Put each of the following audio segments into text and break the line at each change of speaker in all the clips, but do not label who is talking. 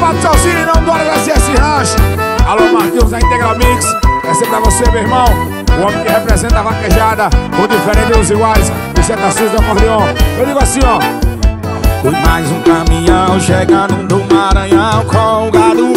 Obrigado, Salzinho, não do SS Ranch. Alô, Marquinhos da Integral Mix. Essa é pra você, meu irmão. O homem que representa a vaquejada, o diferente dos iguais, o Santa Cis do acordeon. Eu digo assim, ó.
Foi mais um caminhão chegando do Maranhão com o gado.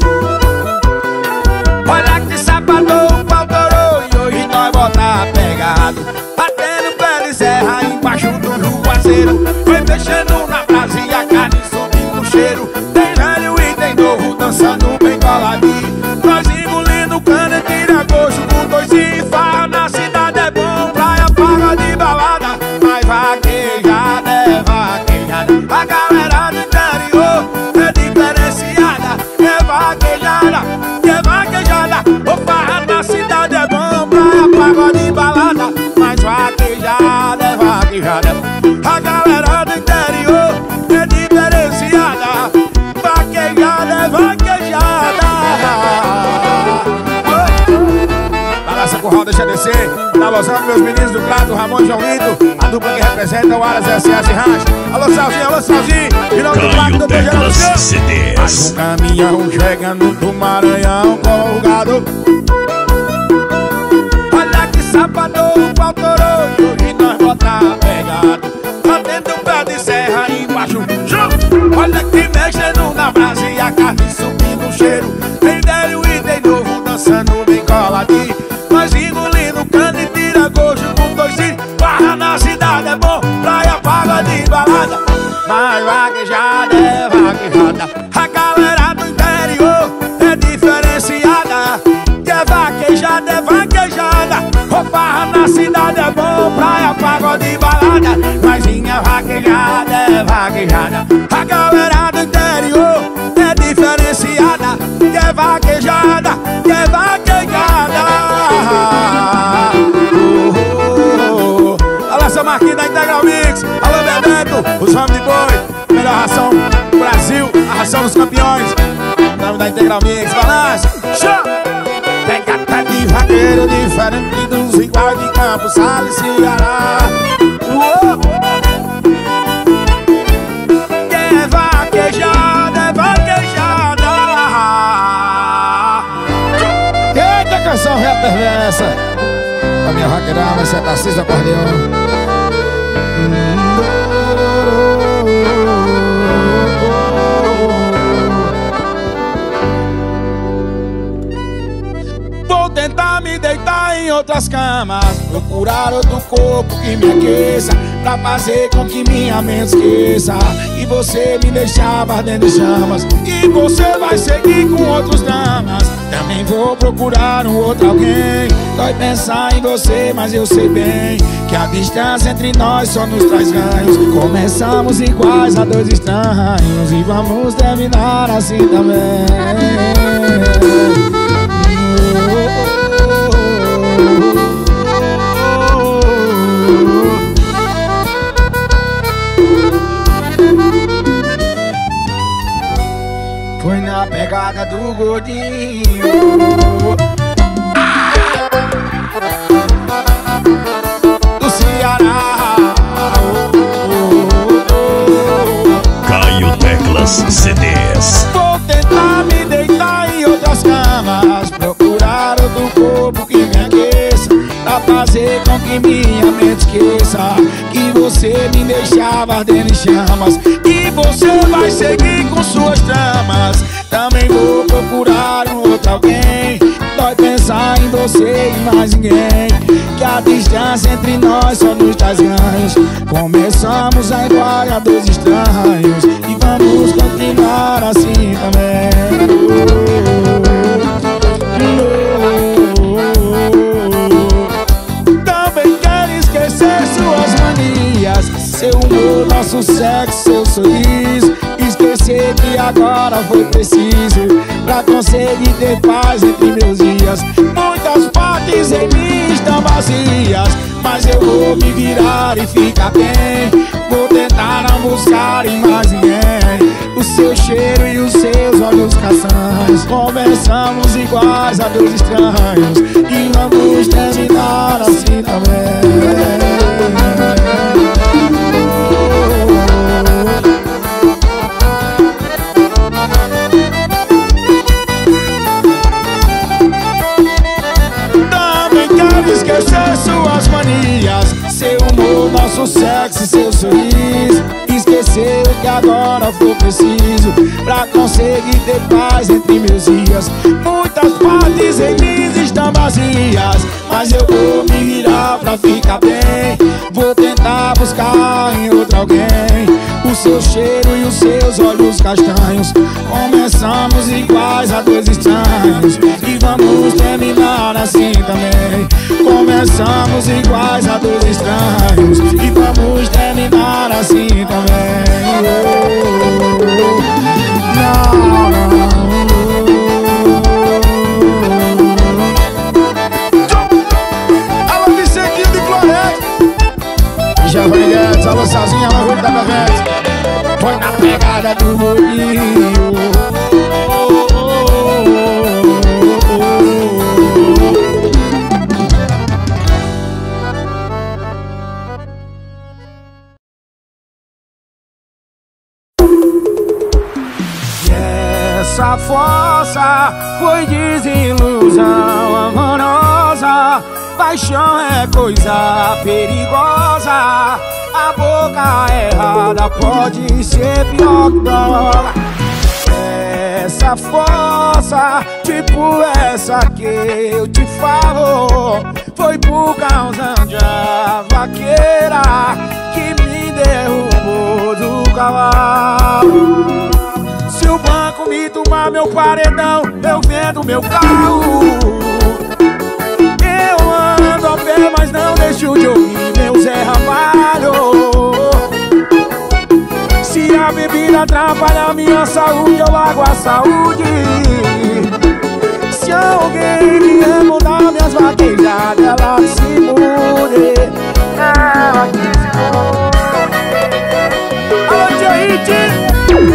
Olha que sapatou, o pau torou e hoje nós botar pegado. Batendo pé de serra embaixo do juazeiro. Foi mexendo na brasa e a carne subindo o cheiro. Tem velho e tem novo dançando bem coladinho. Nós engolindo cana, tira gosto com dois e farra. Na cidade é bom, praia paga de balada. Mas vaquejada é vaquejada. A galera do interior é diferenciada. É vaquejada, é vaquejada. Ô farra na cidade é bom, praia paga de balada. Mas vaquejada é vaquejada. A galera do interior é diferenciada. Vaquejada é vaquejada. Balança com roda, deixa descer. Na alusão dos meus meninos do Prato, Ramon e João Lito. A dupla que representa o Aras SS Ranch. Alô, Salzinho, e não do Prato, doutor Geraldo. Mais um caminhão chegando do Maranhão com o gado. Olha que sapatou, o pau torou e hoje nós botar pegado. Batendo o pé de serra embaixo. Olha que mexendo na brasa e a carne subindo o cheiro. Tem velho e tem novo dançando bem coladinho. Nós engolindo cana e tira gosto com dois filhos. Barra na cidade é bom, praia paga de balada. Mas vaquejada é vaquejada. A galera do interior é diferenciada. Que é vaquejada, é vaquejada. Ô barra na cidade é bom, praia paga de balada. Mas minha vaquejada é vaquejada. A galera do interior é diferenciada. Que é vaquejada, que é vaquejada. Olha essa Marquinhos da Integral Mix. Alô, Bebeto, os homens de boi. Melhor ração do Brasil, a ração dos campeões. O nome da Integral Mix, balança. Pegada de vaqueiro, diferente dos iguais de Campos, Salles, Ceará. Que é vaquejada, é vaquejada. Eita, canção reta perversa. A minha vaqueirada, essa é a Cis do acordeon. Vou tentar me deitar em outras camas, procurar outro corpo que me aqueça, pra fazer com que minha mente esqueça. E você me deixava ardendo em chamas. E você vai seguir com outros dramas. Também vou procurar um outro alguém. Dói pensar em você, mas eu sei bem que a distância entre nós só nos traz ganhos. Começamos iguais a dois estranhos e vamos terminar assim também. Foi na pegada do gordinho. Do Ceará.
Caio Teclas CDs.
Vou tentar me deitar em outras camas, procurar outro corpo que me aqueça, pra fazer com que minha mente esqueça que você me deixava ardendo em chamas. E você vai seguir com suas tramas. Também vou procurar um outro alguém. Dói pensar em você e mais ninguém, que a distância entre nós só nos traz ganhos. Começamos a igual a dois estranhos e vamos continuar assim também. Também quero esquecer suas manias, seu humor, nosso sexo, seu sorriso. Esquecer que agora foi preciso pra conseguir ter paz entre meus dias. Muitas partes em mim estão vazias, mas eu vou me virar e ficar bem. Vou tentar não buscar em mais ninguém o seu cheiro e os seus olhos castanhos. Conversamos iguais a dois estranhos e vamos terminar assim também. seu sorriso. Esqueceu que agora for preciso pra conseguir ter paz entre meus dias. Muitas partes em mim estão vazias, mas eu vou me virar pra ficar bem. Vou tentar buscar em outro alguém o seu cheiro e os seus olhos castanhos. Começamos iguais a dois estranhos e vamos terminar assim também. Começamos iguais a dois estranhos e vamos terminar assim também. Não, não. Alô, Vicentinho de Floresta. Já foi Guedes, alô, sozinha, alô, Rui da Bevete. Foi na pegada do Rodinho. Essa força foi desilusão amorosa. Paixão é coisa perigosa. A boca errada pode ser pior que droga. Essa força, tipo essa que eu te falo, foi por causa de uma vaqueira que me derrubou do cavalo. Se o banco me tomar meu paredão, eu vendo meu carro. Eu ando a pé, mas não deixo de ouvir meu Zé Ramalho. Se a bebida atrapalha a minha saúde, eu largo a saúde. Se alguém vier mudar minhas vaquejadas, ela que se mude. Ela que se mude. Alô, tia Iti.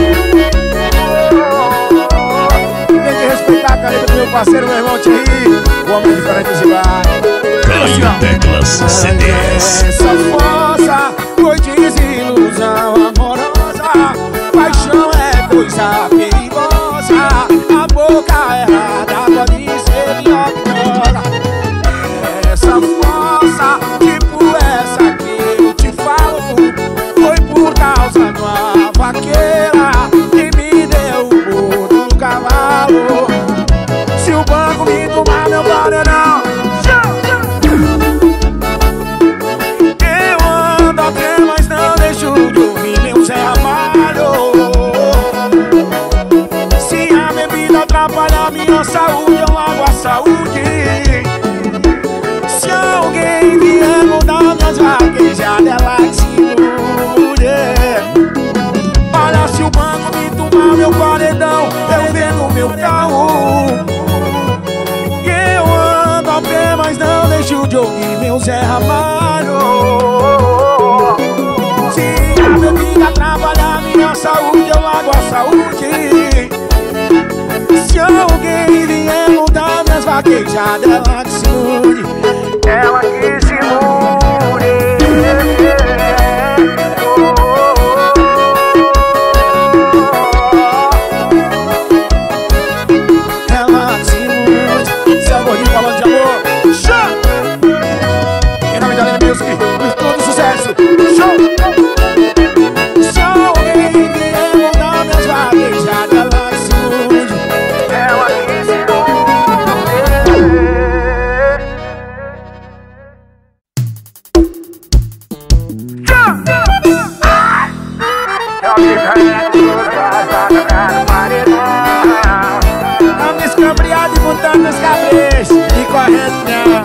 Respeitar a caneta do meu parceiro, meu irmão Thierry, o homem diferente dos iguais.
Caio Teclas CDs.
Essa força foi desilusão amorosa. Paixão é coisa perigosa. A boca errada pode ser pior que droga. Essa força, tipo essa que eu te falo, foi por causa de uma vaqueira que me derrubou do cavalo. Se o banco me tomar meu paredão, eu ando a pé, mas não deixo de ouvir meu Zé Ramalho. Se a bebida atrapalhar minha saúde, eu largo a saúde. Se alguém vier mudar minhas vaquejadas, ela que se mude. Olha, se o banco me tomar meu paredão, eu vendo meu carro. Eu ando a pé, mas não deixo de ouvir meu Zé Ramalho. Se a bebida atrapalhar minha saúde, eu largo a saúde. Se alguém vier mudar minhas vaquejadas, ela que se mude. Ela que se mude. Ela que se mude. Seu gordinho falando de amor. Show! Em nome da Lena Music, todo sucesso. Show! Se alguém vier mudar minhas vaquejadas, ela que se mude. Ela que se mude. Vamos escambriar e botando os cabeças e correndo não.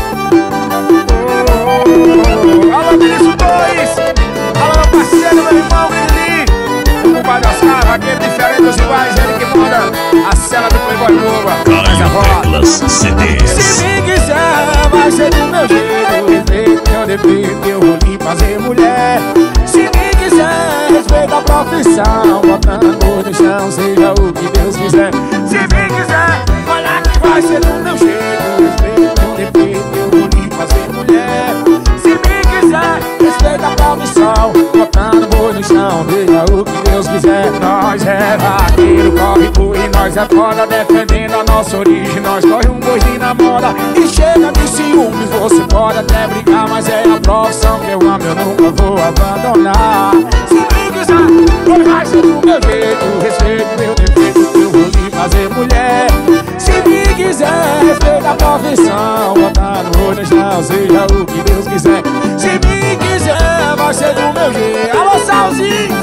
Alô, Vinícius 2. Alô, meu parceiro, meu irmão Guilherme. O compadre Oscar, aquele diferente dos iguais, ele que manda a cela do Playboy Boba.
Caio Teclas CDs.
Se me quiser, vai ser do meu jeito. Respeito meu defeito, eu vou lhe fazer mulher. Se me quiser, respeita a profissão, botando no chão, seja o que Deus quiser. Se me quiser, olha que vai ser do meu jeito. Respeito meu defeito, eu vou lhe fazer mulher. Se me quiser, respeita a profissão, botando no
profissão, seja o que Deus quiser. Nós é vaqueiro, corre por e nós é foda, defendendo a nossa origem. Nós corre um gordinho na moda e chega de ciúmes. Você pode até brigar, mas é a profissão que eu amo, eu nunca vou abandonar. Se me quiser, vai ser do meu jeito, respeito meu defeito, eu vou lhe fazer mulher. Se me quiser, respeita a profissão, botar no olho não, seja o que Deus quiser. Se me quiser, vai ser do meu jeito. Alô, Salzinho!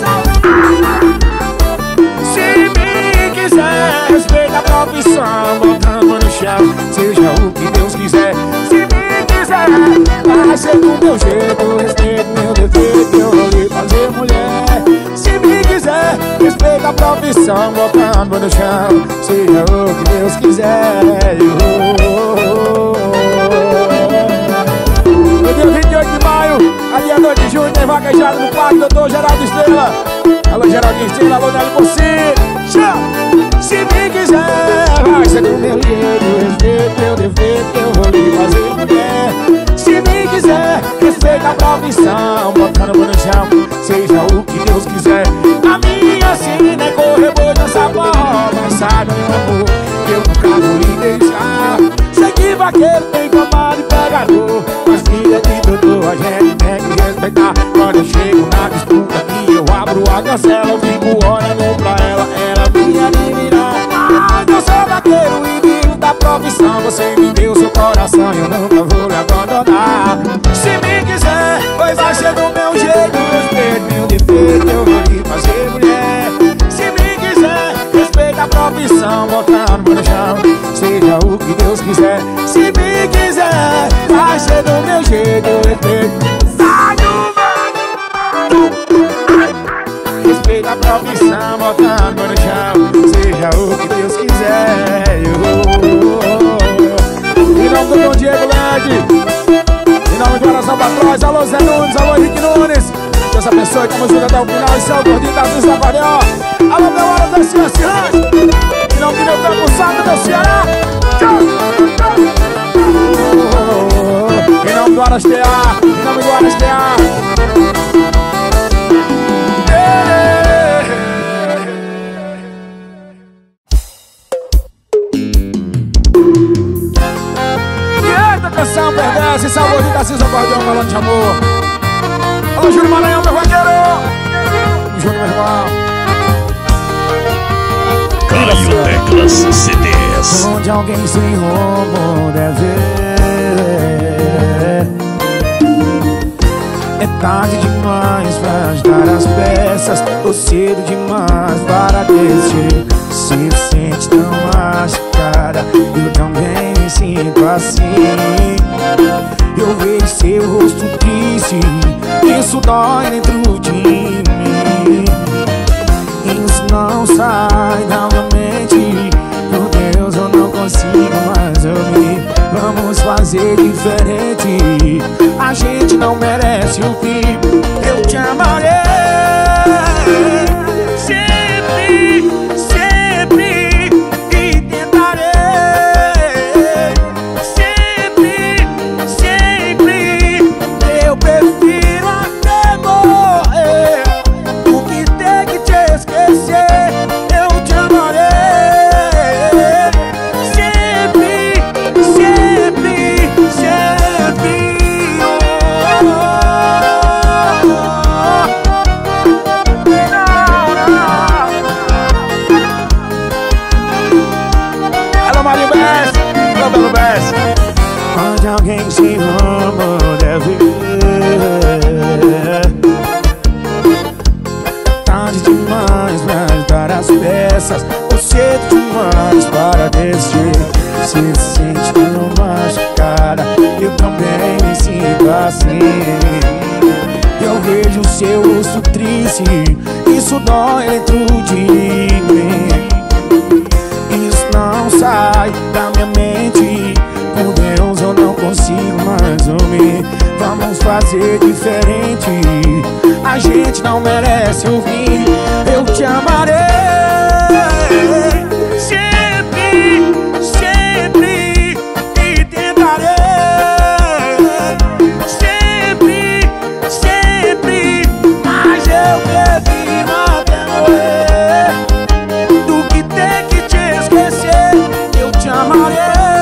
Se me quiser, respeita a profissão, botando no chão, seja o que Deus quiser. Se me quiser, vai ser do meu jeito, respeito meu defeito, eu vou lhe fazer mulher. Se me quiser, respeita a profissão, botando no chão, seja o que Deus quiser. No dia 28 de maio, a dia 2 de junho, tem vaquejada no Parque Doutor Geraldo Estrela. Alô, Geraldinho Estrela, alô, Nelly Porci. Se me quiser, vai ser do meu jeito, respeito meu defeito, eu vou lhe fazer mulher. Se me quiser, respeita a profissão, botando no chão, seja o que Deus quiser. A minha sina é correr boi dançar forró, mas saiba meu amor, eu nunca vou lhe deixar. Sei que vaqueiro tem comando e pegador, mas filha de doutor, a gente tem que respeitar. Quando eu chego na disputa e eu abro a cancela, eu fico olhando pra ela, ela me admirar. Eu sou vaqueiro e vivo da profissão, você me deu seu coração e eu nunca vou lhe abandonar. Se me quiser, pois vai ser do meu jeito, respeito meu defeito, eu vou lhe fazer mulher. Se me quiser, respeita a profissão, botando no chão, seja o que Deus quiser. Se me quiser, vai ser do meu jeito, respeito. Respeita a profissão, botando no chão, seja o que Deus quiser. Em nome do Dom Diego Led, em nome do Oração Patrões, alô Zé Nunes, alô Henrique Nunes. Deus abençoe, estamos juntos até o final. Esse é o gordinho da Cis Acordeão. Alô, meu hora da Ciência Rancho. Em nome do meu campo salve, meu Ceará. Em nome do Arastear, em nome do Arastear. Canção perversa e salvador da Cis Acordeão falando de amor. Alô, Júnior Maranhão, meu vaqueiro. Júnior, meu irmão.
Caio Teclas CDs.
Onde alguém sem rumo deve. É tarde demais pra ajudar as peças, ou cedo demais para descer. Se sente tão machucada, eu também me sinto assim. Eu vejo seu rosto triste, isso dói dentro de mim. Isso não sai da minha mente, por Deus eu não consigo mais ouvir. Vamos fazer diferente, a gente não merece o fim. Eu te amarei sempre, sempre, e tentarei sempre, sempre. Eu prefiro até morrer do que ter que te esquecer. Eu te amarei sempre, sempre, sempre. Alô, Marinho Bess, alô, Belo Bess. Onde alguém se ama deve ver. Tarde demais pra ajudar as peças, ou cedo demais para desistir. Se sente tão machucada, eu também me sinto assim. Eu vejo seu rosto triste, isso dói dentro de mim. Isso não sai da minha mente, por Deus eu não consigo mais ouvir. Vamos fazer diferente, a gente não merece o fim. Eu te amarei sempre, sempre, e tentarei sempre, sempre. Mas eu
firme até morrer. Do que tem que te esquecer, eu te amarei.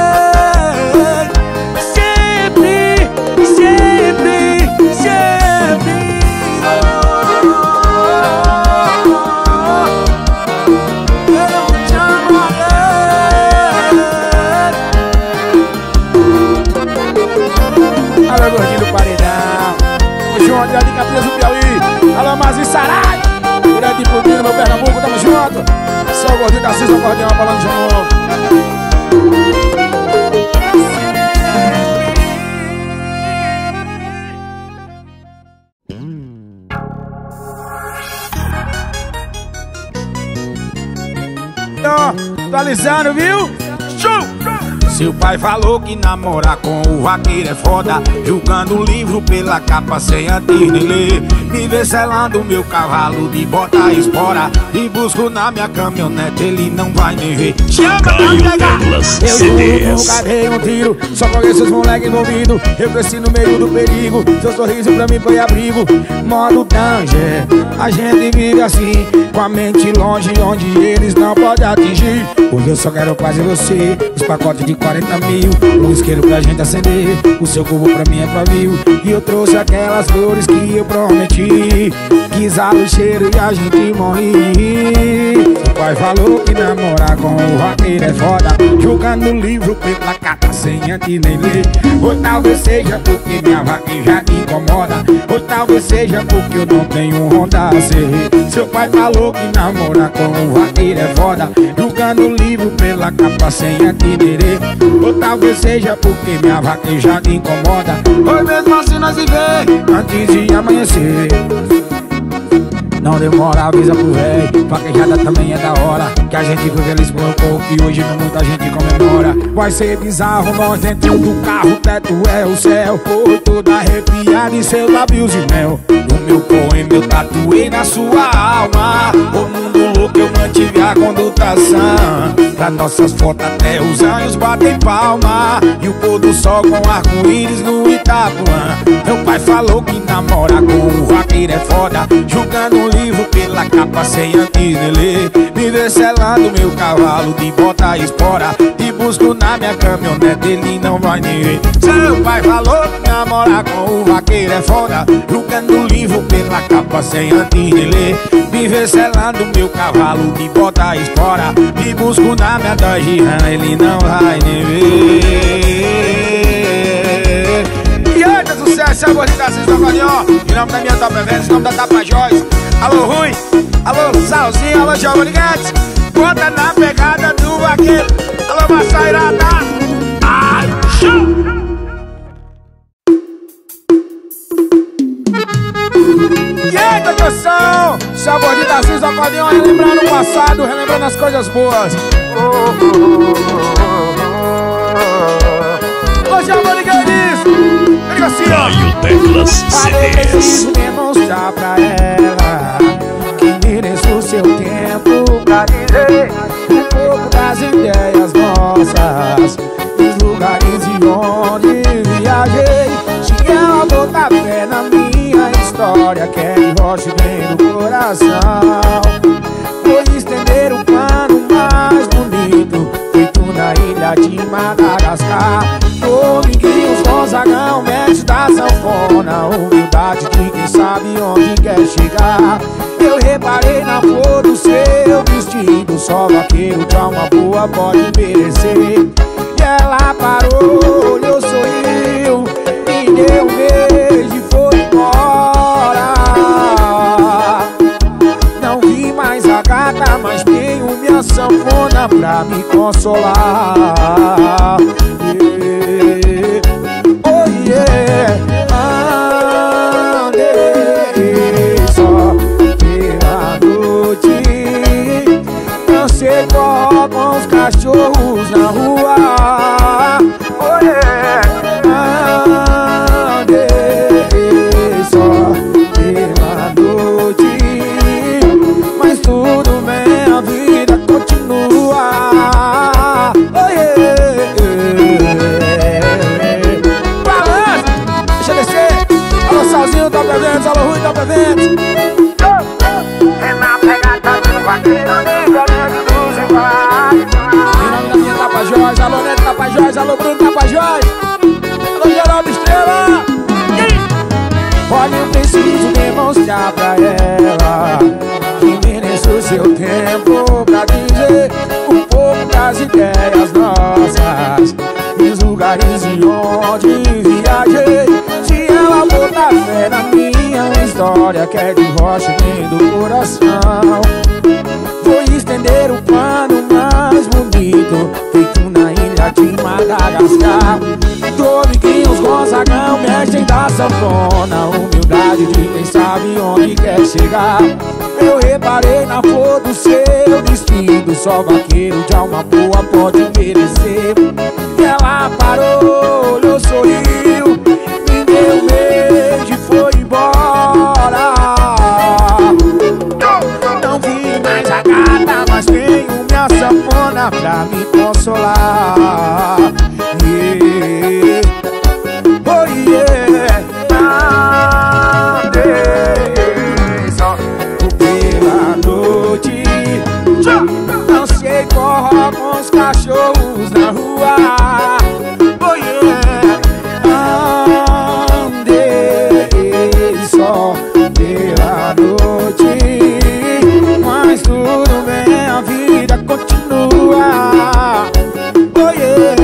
Sempre, sempre, sempre. Eu te amarei. Alô, gordinho do paredão, o João André de Capinas do Piauí. Alô, Mazinho Sarai, direto de Pudinho, meu Pernambuco, tamo junto. Só o gordinho da Cisa, o acordeão, falando de novo. Atualizando, viu? Show! Seu pai falou que namorar com o vaqueiro é foda, julgando o livro pela capa sem antes de ler. Me vê selando meu cavalo de bota e espora, e busco na minha caminhonete, ele não vai me ver. Chama pra pegar! Eu nunca dei um tiro, só conheço os moleques envolvidos. Eu cresci no meio do perigo, seu sorriso pra mim foi abrigo. Modo danger, a gente vive assim, com a mente longe, onde eles não podem atingir. Hoje eu só quero paz em você, os pacotes de 40 mil, o isqueiro pra gente acender, o seu cubo pra mim é pavio. E eu trouxe aquelas flores que eu prometi, guisar o cheiro e a gente morre. Seu pai falou que namorar com o vaqueiro é foda, jogando um livro pela capa sem antes nem ler. Ou talvez seja porque minha vaqueira já me incomoda, ou talvez seja porque eu não tenho um Honda CR. Seu pai falou que namorar com o vaqueiro é foda, jogando um livro pela capa sem antes nem ler. Ou talvez seja porque minha vaqueira já me incomoda, ou mesmo assim nós se vê antes de amanhecer. Não demora, avisa pro véi, vaquejada também é da hora, que a gente foi feliz por um pouco e hoje não muita gente comemora. Vai ser bizarro nós dentro do carro, o teto é o céu. Oi, toda arrepiada em seus lábios de mel. No meu poema eu tatuei na sua alma, o mundo louco eu mantive a condutração. Pra nossas fotos até os anjos batem palma, e o pôr do sol com arco-íris no Itapuã. Meu pai falou que namorar com o vaqueiro é foda, julgando um livro pela capa sem antes de ler. Me vê selando meu cavalo de bota e espora, e busco na minha caminhonete, ele não vai nem ver. Seu pai falou que namorar com o vaqueiro é foda, julgando um livro pela capa sem antes de ler. Me vê selando meu cavalo de bota e espora, e busco na minha Dodge Ram, ele não vai nem ver. E aí, tá sucesso, é o gordinho da Cisa do acordeão, em nome da minha Top Eventos, em nome da Tapajós. Alô, Rui, alô, Salzinho, alô, Giovanni Guedes, bota na pegada do vaqueiro. Alô, Massairada, ai, show! E aí, Tocoção, seu gordinho da Cisa do acordeão, relembrando o passado, relembrando as coisas boas. Ô, Giovanni Guedes, ele digo assim,
Caio Teclas CDs.
preciso demonstrar pra ela que mereço o seu tempo pra dizer um pouco das ideias nossas, dos lugares de onde viajei. Se ela botar fé na minha história, quer que roche bem do coração. Vou estender o plano mais bonito, feito na ilha de Madagascar. Dominguinhos, Gonzagão, mestre da sanfona, humildade de quem sabe onde quer chegar. Eu reparei na flor do seu vestido, só vaqueiro de alma boa pode merecer. E ela parou, olhou, sorriu, me deu um beijo e foi embora. Não vi mais a gata, mas tenho minha sanfona pra me consolar. Oh yeah, andei só pela noite, dancei com os cachorros na rua. Oh yeah, andei só pela noite, mas tudo bem, a vida continua. Oh yeah. Balança, deixa eu descer. Alô, Salzinho, Top Eventos, alô, Rui, Top Eventos. seu tempo pra dizer um pouco das ideias nossas, dos lugares de onde viajei. Se ela botar fé na minha história, que é de rocha e vem do coração, vou estender o pano mais bonito, feito na ilha de Madagascar. Dominguinhos Gonzagão, mestre da sanfona, humildade de quem sabe onde quer chegar. Eu reparei na flor do seu vestido, só vaqueiro de alma boa pode merecer. Ela parou, olhou, sorriu, me deu um beijo e foi embora. Não vi mais a gata, mas tenho minha sanfona pra me consolar. Yeah. Oh yeah. Andei só pela noite, dancei forró com os cachorros na rua. Oh yeah. Andei só pela noite, mas tudo bem, a vida continua. Oh yeah.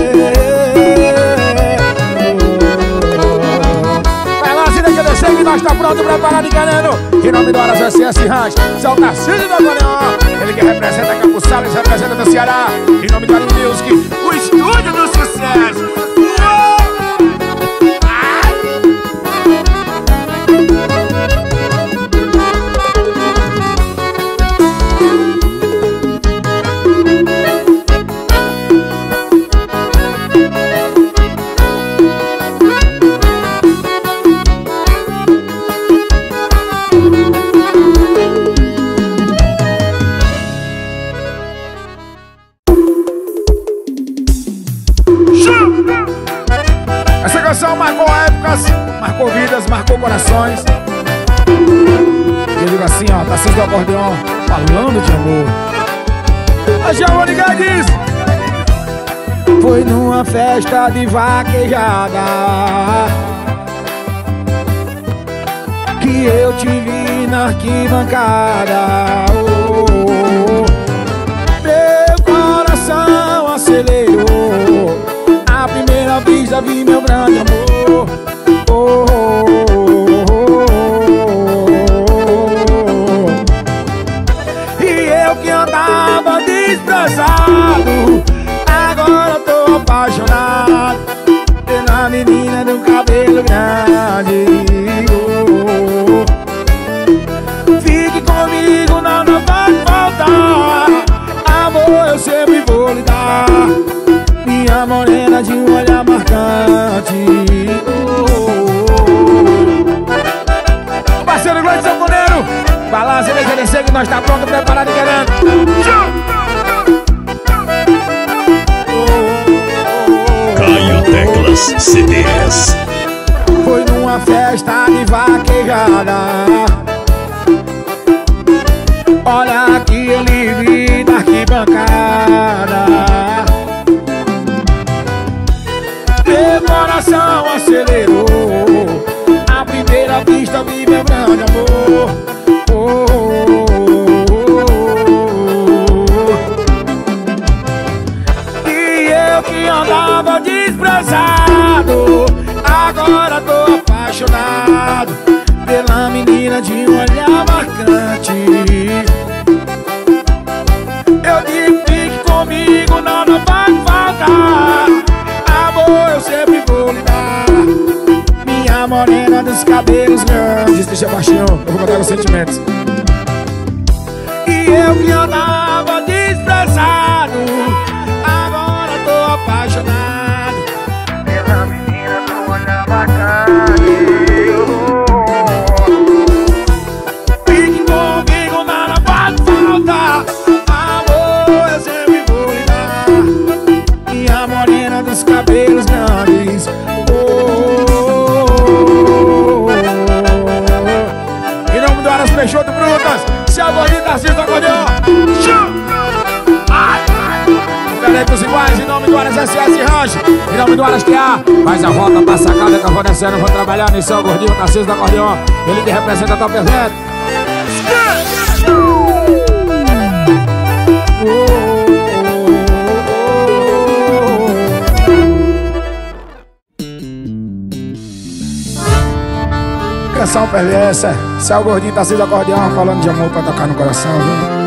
Vai lá, se deixa descer que nós tá pronto, preparado e querendo. Em nome do Aras SS Ranch, São Tarcísio do Acordeon, ele que representa Campo Salles, representa do Ceará. Em nome do Aras Music, o estúdio do sucesso. Essa canção marcou épocas, marcou vidas, marcou corações. Eu digo assim, ó, Tarcísio do Acordeon, falando de amor. A Giovanni Guedes foi numa festa de vaquejada que eu te vi na arquibancada. Meu coração acelerou, à primeira vista vi meu grande amor. E eu que andava desprezado, agora tô apaixonado pela menina do cabelo grande. Fique comigo, não vai faltar. Amor eu sempre vou lhe dar, minha morena de um olhar marcante. O parceiro Glória de Sanfoneiro, balança e deixa descer que nós tá pronto, preparado e querendo.
Caio Teclas CDs.
Foi numa festa de vaquejada, olha aqui eu lhe vi na arquibancada. Meu coração acelerou, à primeira vista vi meu grande amor. E eu que andava desprezado, agora tô apaixonado pela menina de um olhar marcante. Eu digo, fique comigo, não vai faltar. Amor eu sempre vou lhe dar, minha morena dos cabelos grandes. Deixa baixinho, eu vou botar os sentimentos. E eu que andava desprezado, agora tô apaixonado pela menina do olhar bacana. Fique comigo, nada vai faltar. Amor eu sempre vou lhe dar, minha morena dos cabelos grandes. Em nome do Aras Peixoto Brutas, Giovanni Tarcísio do Acordeon, diferente dos iguais. Em nome do Aras SS Ranch, em nome do Aras TA, faz a volta pra sacada que eu vou descendo, vou trabalhar no São Gordinho Tarcísio do Acordeon, ele que representa a Top Event.
canção perversa. Se é o gordinho tá sem acordeão, falando de amor pra tocar no coração, viu?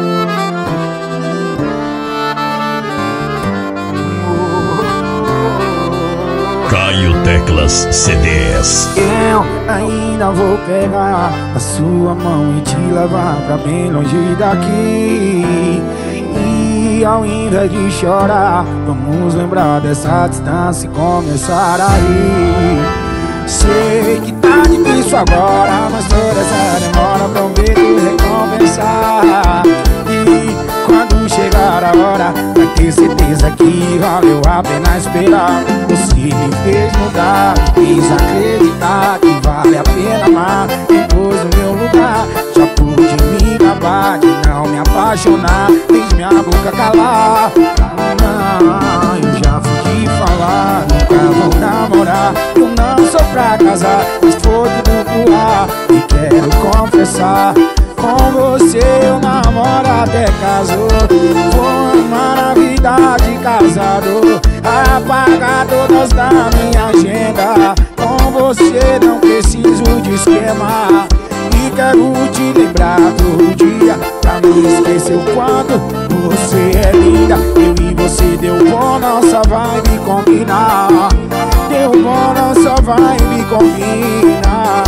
Caio Teclas CDs.
Eu ainda vou pegar a sua mão e te levar pra bem longe daqui. E ao invés de chorar, vamos lembrar dessa distância e começar a rir. Sei que tá difícil agora, mas toda essa demora prometo recompensar. E quando chegar a hora, vai ter certeza que valeu a pena esperar. Você me fez mudar, me fez acreditar que vale a pena amar. Depois no meu lugar, já pude me gabar de não me apaixonar. Fez minha boca calar. Não, eu já fui te falar, nunca vou namorar. Eu não sou pra casar, mas foi tudo pro ar. E quero confessar, com você eu namoro até casou. Vou amar a vida de casado, apagar todas da minha agenda. Com você não preciso de esquema. E quero te lembrar todo dia, pra não esquecer o quanto você é linda. Eu e você deu bom, nossa vibe combinar. Deu bom, nossa vibe combinar.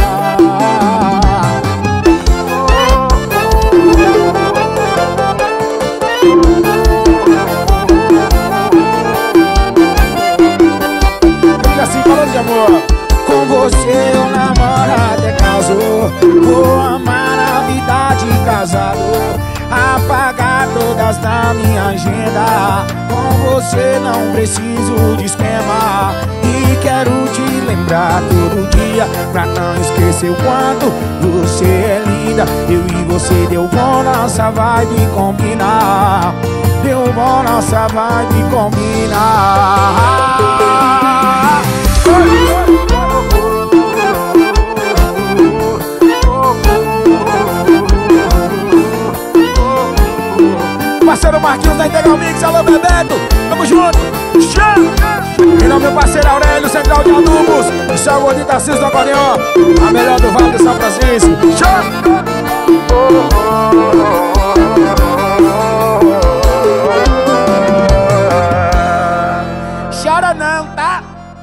Assim falando de amor, com você eu namoro até casou. Vou amar a vida de casado, apagar todas da minha agenda. Com você não preciso de esquema. E quero te lembrar todo dia, pra não esquecer o quanto você é linda. Eu e você deu bom, nossa vibe combinar. Deu bom, nossa vibe combinar. Parceiro Marquinhos da Integral Mix, alô Bebeto, tamo junto, e não meu parceiro Aurélio, Central de Adubos, o seu gordinho Tarcísio do acordeão, a melhor do Vale de São Francisco. Chora não, tá?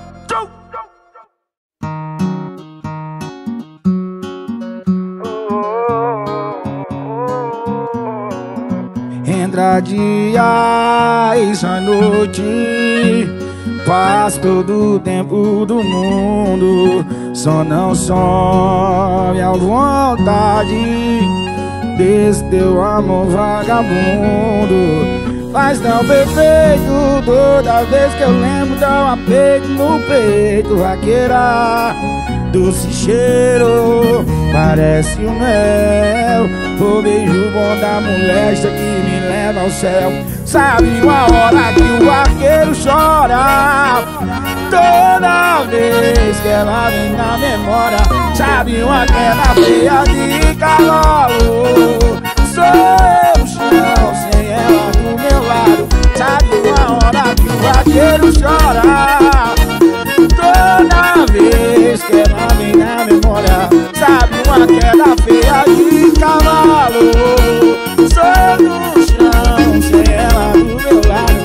Entra dia e sai noite, faz todo o tempo do mundo. Só não some a vontade desse teu amor vagabundo. Faz tão perfeito, toda vez que eu lembro dá um aperto no peito. Vaqueira, doce cheiro, parece o mel. O beijo bom da moléstia que me leva ao céu. Sabe uma hora que o vaqueiro chora, toda vez que ela vem na memória. Sabe uma queda feia de cavalo, sou eu o chão sem ela do meu lado. Sabe uma hora que o vaqueiro chora, toda vez que ela vem na memória. Sabe uma queda feia de cavalo, sou eu no chão sem ela do meu lado.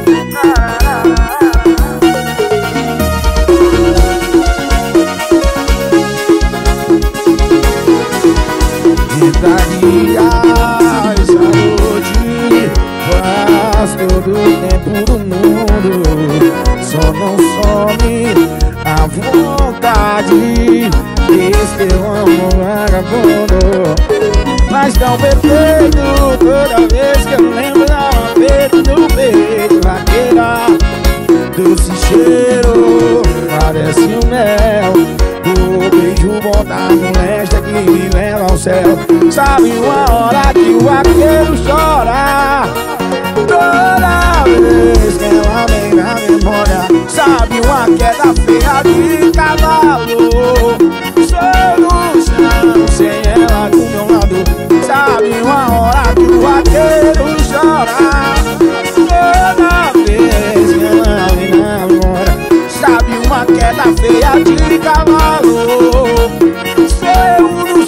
Dias, saúde, faz todo o tempo do mundo. Só não some a vontade desse teu amor vagabundo. Mas tão perfeito, toda vez que eu lembro dá um aperto no peito. Vaqueira, doce cheiro, parece um mel. O beijo bom da moléstia que me leva ao céu. Sabe uma hora que o vaqueiro chora, toda vez que ela vem na memória. Sabe uma queda feia de cavalo, sou no chão sem ela do meu lado. Sabe uma hora que o vaqueiro chora, toda vez que ela vem na memória. Sabe uma queda feia de cavalo, sou no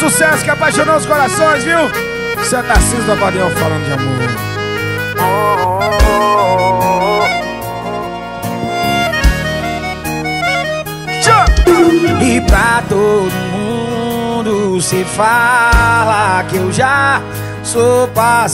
sucesso que apaixonou os corações, viu? Você é Tarcísio do Acordeão falando de amor.
E pra todo mundo se fala que eu já sou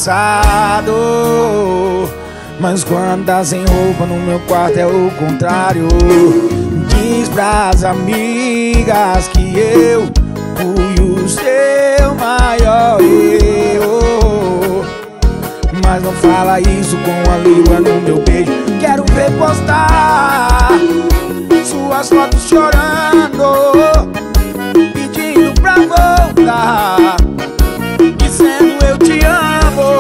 passado, mas quando tá sem roupa no meu quarto é o contrário. Diz pras amigas que eu fui o seu maior erro, mas não fala isso com a língua no meu beijo. Quero ver postar suas fotos chorando, pedindo pra voltar, dizendo eu te amo.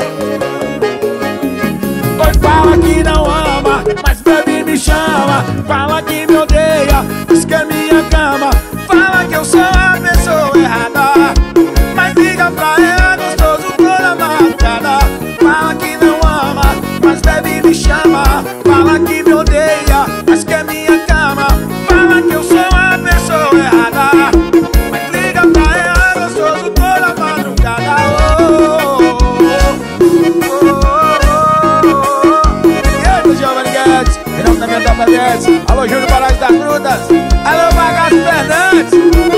Oi, fala que não ama, mas baby me chama. Fala que me odeia, diz que é minha cama. Fala que eu sou a pessoa errada, mas liga pra ela gostoso toda madrugada. Fala que não ama, mas baby me chama. Fala que me odeia, mas que é minha cama. Fala que eu sou a pessoa errada, mas liga pra ela gostoso toda madrugada. Alô, Júnior Palácio das Frutas. Alô, Bagaço Fernandes.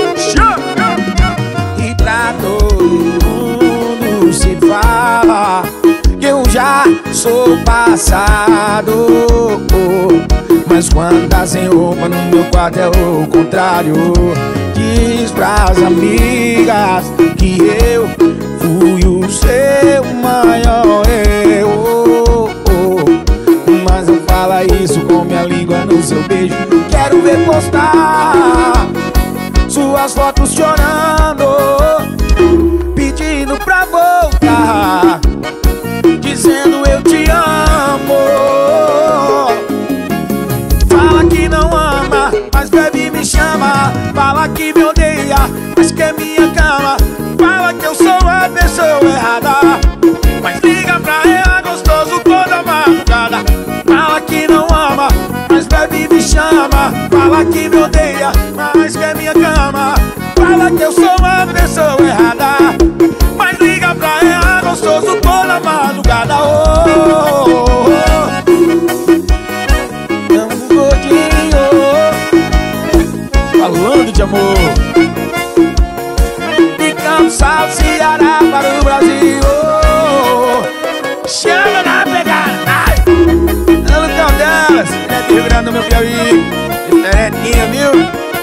E pra todo mundo se fala que eu já sou passado, mas quando tá sem roupa no meu quarto é o contrário. Diz pras amigas que eu fui o seu maior erro, mas não fala isso com minha língua no seu beijo. Quero ver postar suas fotos chorando, pedindo pra voltar, dizendo eu te amo. Fala que não ama, mas baby me chama. Fala que me odeia, mas que é minha cama. Fala que eu sou a pessoa errada, mas liga pra ela gostoso toda madrugada. Fala que não ama, mas baby me chama. Fala que me odeia, mas que é minha cama. Fala que eu sou a pessoa errada, mas liga pra ela gostoso toda madrugada. Falando de amor, de Campos, Ceará para o Brasil. Chama na pegada, no carro delas, é de Rio Grande do meu Piauí, diferentinha, viu?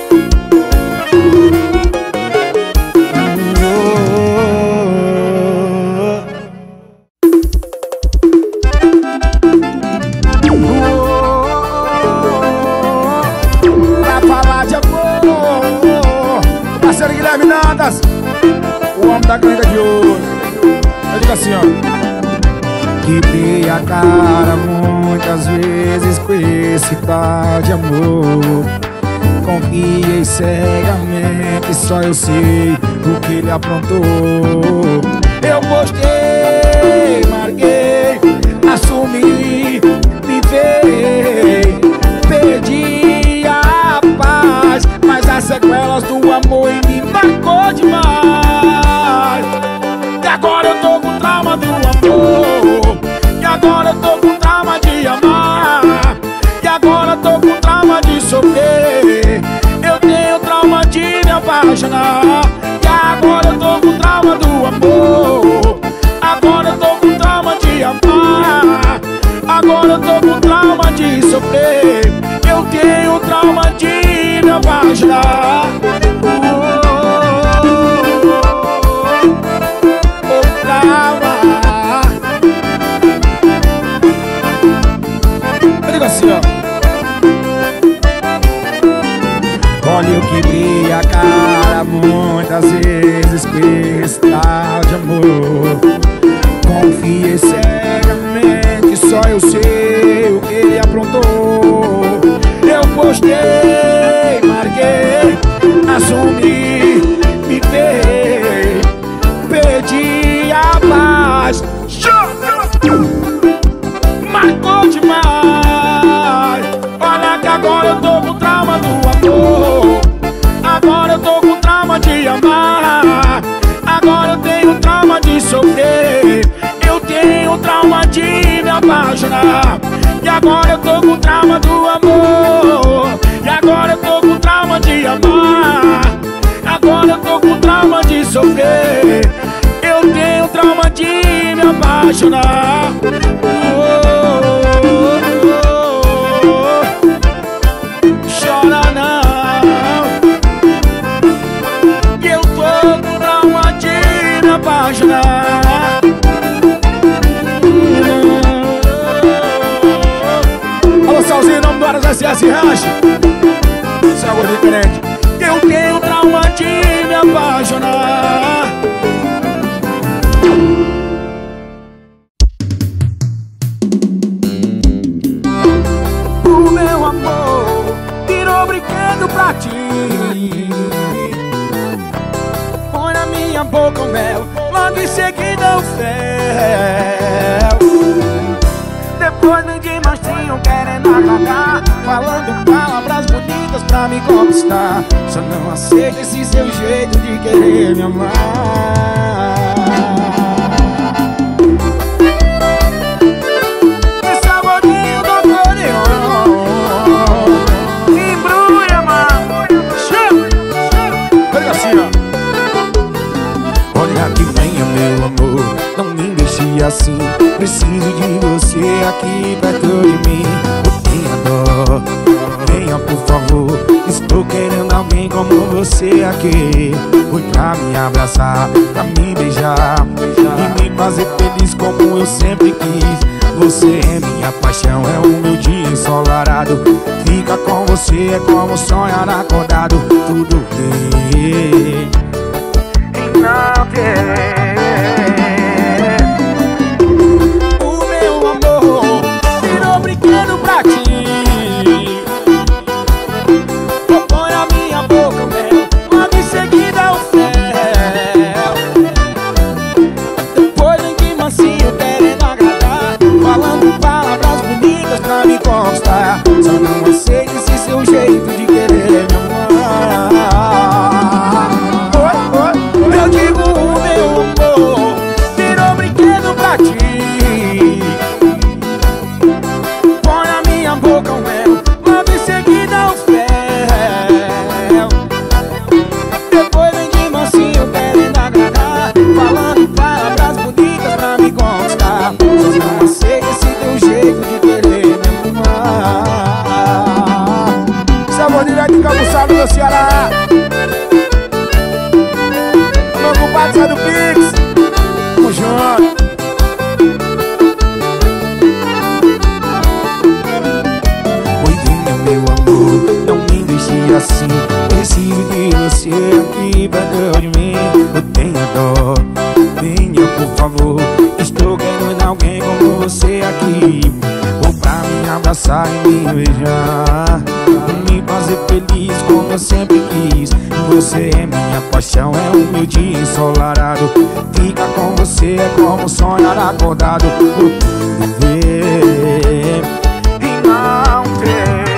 Pra falar de amor, parceiro Guilherme Nadas, o homem da caneta de ouro. Eu digo assim, ó: quebrei a cara muitas vezes com esse tal de amor. Confiei cegamente, só eu sei o que ele aprontou. Eu postei, marquei, assumi, me veio, perdi a paz, mas as sequelas do amor em mim marcou demais. E agora eu tô com trauma do amor, e agora eu tô com trauma de amar, e agora eu tô com trauma de sofrer. Eu tenho trauma de me apaixonar, e agora eu tô com trauma do amor. Agora eu tô com trauma de amar, agora eu tô com trauma de sofrer. Eu tenho trauma de me apaixonar. Eu digo assim, ó: olha, eu quebrei a cara muitas vezes com esse tal de amor. Confiei cegamente, só eu sei o que ele aprontou. Eu postei, marquei, assumi, me ferrei, perdi a paz. Marcou demais. Olha que agora eu tô com trauma do amor, agora eu tô com trauma de amar,
sofrer. Eu tenho trauma de me apaixonar. E agora eu tô com trauma do amor. E agora eu tô com trauma de amar. Agora eu tô com trauma de sofrer. Eu tenho trauma de me apaixonar. Chora não. Eu tô com trauma de me apaixonar.
Alô, Salzinho, nome do Aras SS Ranch. Sabor diferente.
Eu tenho trauma de me apaixonar. O meu amor virou brinquedo pra ti. Põe na minha boca o mel, logo em seguida o fel. Depois vem de machinho querendo agradar, falando palavras bonitas pra me conquistar. Só não aceito esse seu jeito de querer me amar. Esse saborinho do acordeon me embrulha, mano.
Olha assim, ó.
Olha que venha, meu amor, não me deixe assim. Preciso de você aqui perto de mim. Tenha dó, venha por favor. Estou querendo alguém como você aqui. Foi pra me abraçar, pra me beijar e me fazer feliz como eu sempre quis. Você é minha paixão, é o meu dia ensolarado. Fica com você é como sonhar acordado. Tudo bem e não ter. O meu amor virou brinquedo pra ti. Põe a minha boca o mel, logo em seguida o fel. Depois vem de mansinho querendo agradar, falando palavras bonitas pra me conquistar. Só não aceito esse seu jeito de querer me amar. Eu digo o meu amor virou brinquedo pra ti. Põe na minha boca o mel, logo em seguida o fel. Depois vem de mansinho querendo agradar, falando palavras bonitas pra me conquistar. Só não aceito esse teu jeito de querer me amar.
Sabor direto de Camuçado do Ceará. Meu compadre Zé do Pix. Tamo junto.
Oi, venha, meu amor, não me deixe assim. Preciso de você aqui perto de mim. Eu tenho dó, venha por favor. Estou querendo alguém como você aqui. Vou pra me abraçar e me beijar, me fazer feliz como eu sempre quis. Você é minha paixão, é o meu dia ensolarado. Fica com você é como sonhar acordado. Viver e não ter.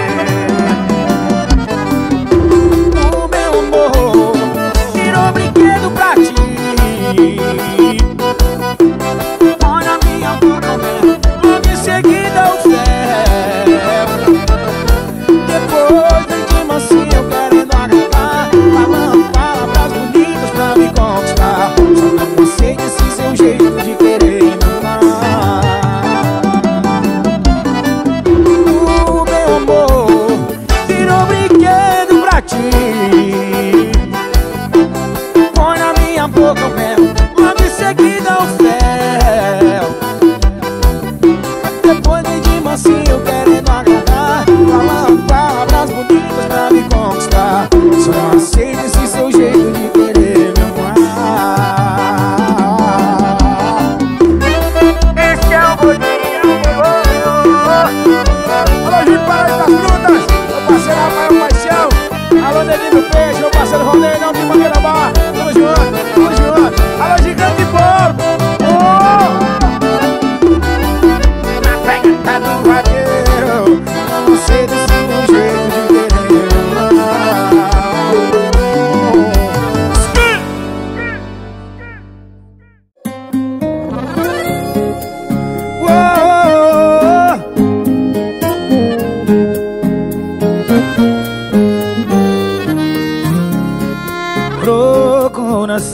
O meu amor virou brinquedo pra ti. Põe na minha boca, logo em seguida o fel. Depois vem de mansinho querendo agradar, falando palavras bonitas pra me conquistar. Só não aceito esse seu jeito de querer me amar.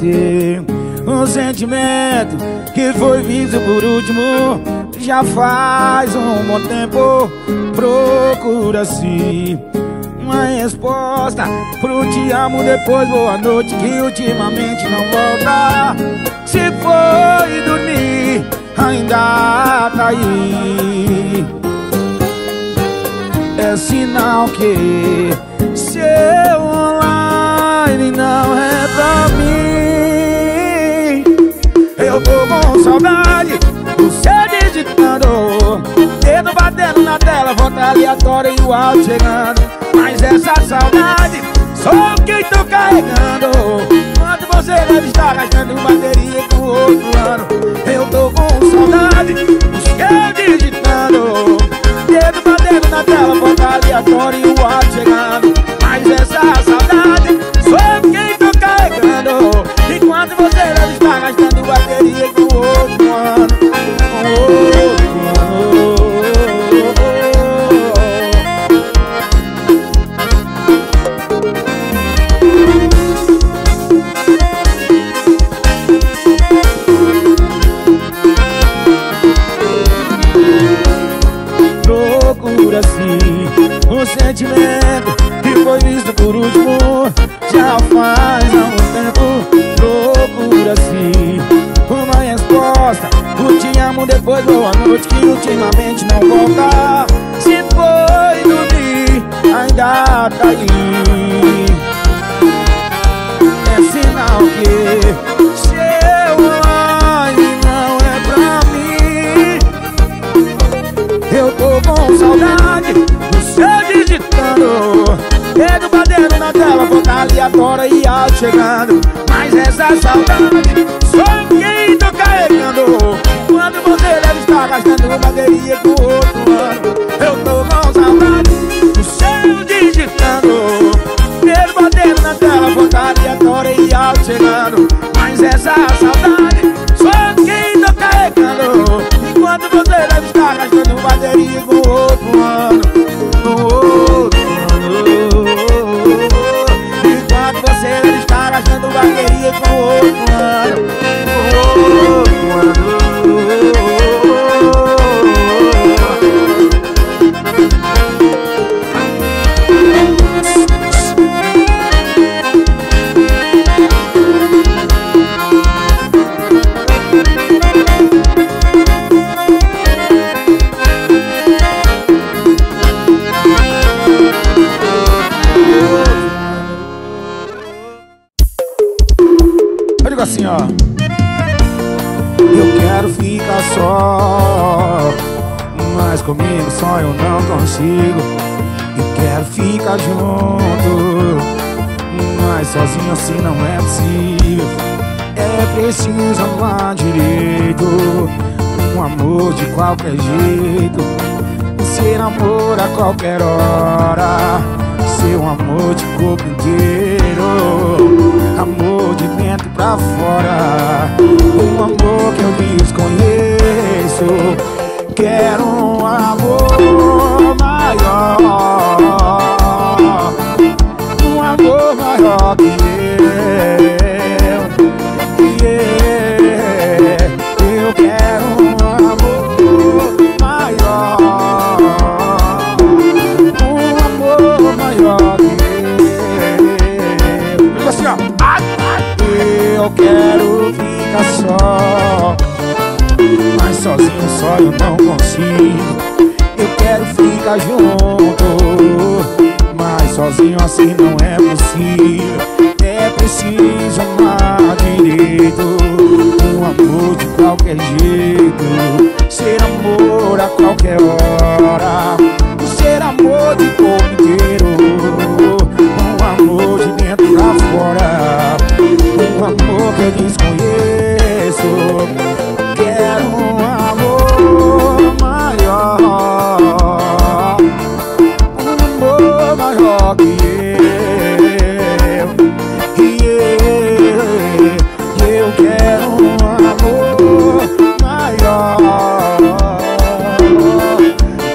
você. Um sentimento que foi visto por último já faz um bom tempo. Procura-se uma resposta pro te amo, depois boa noite, que ultimamente não volta. Se foi dormir, ainda tá aí. É sinal que seu online não é pra mim. Eu tô com saudade do seu digitando, dedo batendo na tela, volta aleatória e o áudio chegando. Mas essa saudade sou quem tô carregando. Quanto você deve estar gastando bateria com outro ano. Eu tô com saudade do seu digitando, dedo batendo na tela, volta aleatória e o áudio chegando. Mas essa saudade sou quem tô carregando. Enquanto você deve estar gastando bateria com outro ano. Procura-se um sentimento que foi visto por último já faz algum tempo. Procura-se uma resposta pro te amo, depois boa noite, que ultimamente não volta. Se foi dormir, ainda tá aí. É sinal que seu online não é pra mim. Eu tô com saudade do seu digitando, dedo batendo na tela, volta aleatória e áudio chegando. Mas essa saudade sou quem tô carregando. Quando você deve estar gastando bateria com outro ano. Eu tô com saudade do seu digitando, dedo batendo na tela, volta aleatória e áudio chegando. Mas essa saudade sou quem tô carregando. Enquanto você deve estar gastando bateria com outro ano. Enquanto você deve estar gastando bateria com outro ano. Eu digo assim, ó: eu quero ficar só, mas comigo só eu não consigo. Eu quero ficar junto, mas sozinho assim não é possível. É preciso amar direito, um amor de qualquer jeito, ser amor a qualquer hora, ser um amor de corpo inteiro, amor de dentro pra fora, um amor que eu desconheço. Quero um amor maior, um amor maior que eu. Eu quero um amor maior, um amor maior que eu. Assim, ó: eu quero ficar só, mas sozinho só eu não consigo. Eu quero ficar junto, mas sozinho assim não é possível. É preciso amar direito, um amor de qualquer jeito, ser amor a qualquer hora, ser amor de corpo inteiro, um amor de dentro pra fora, um amor que eu desconheço. Quero um amor maior, um amor maior que eu quero um amor maior,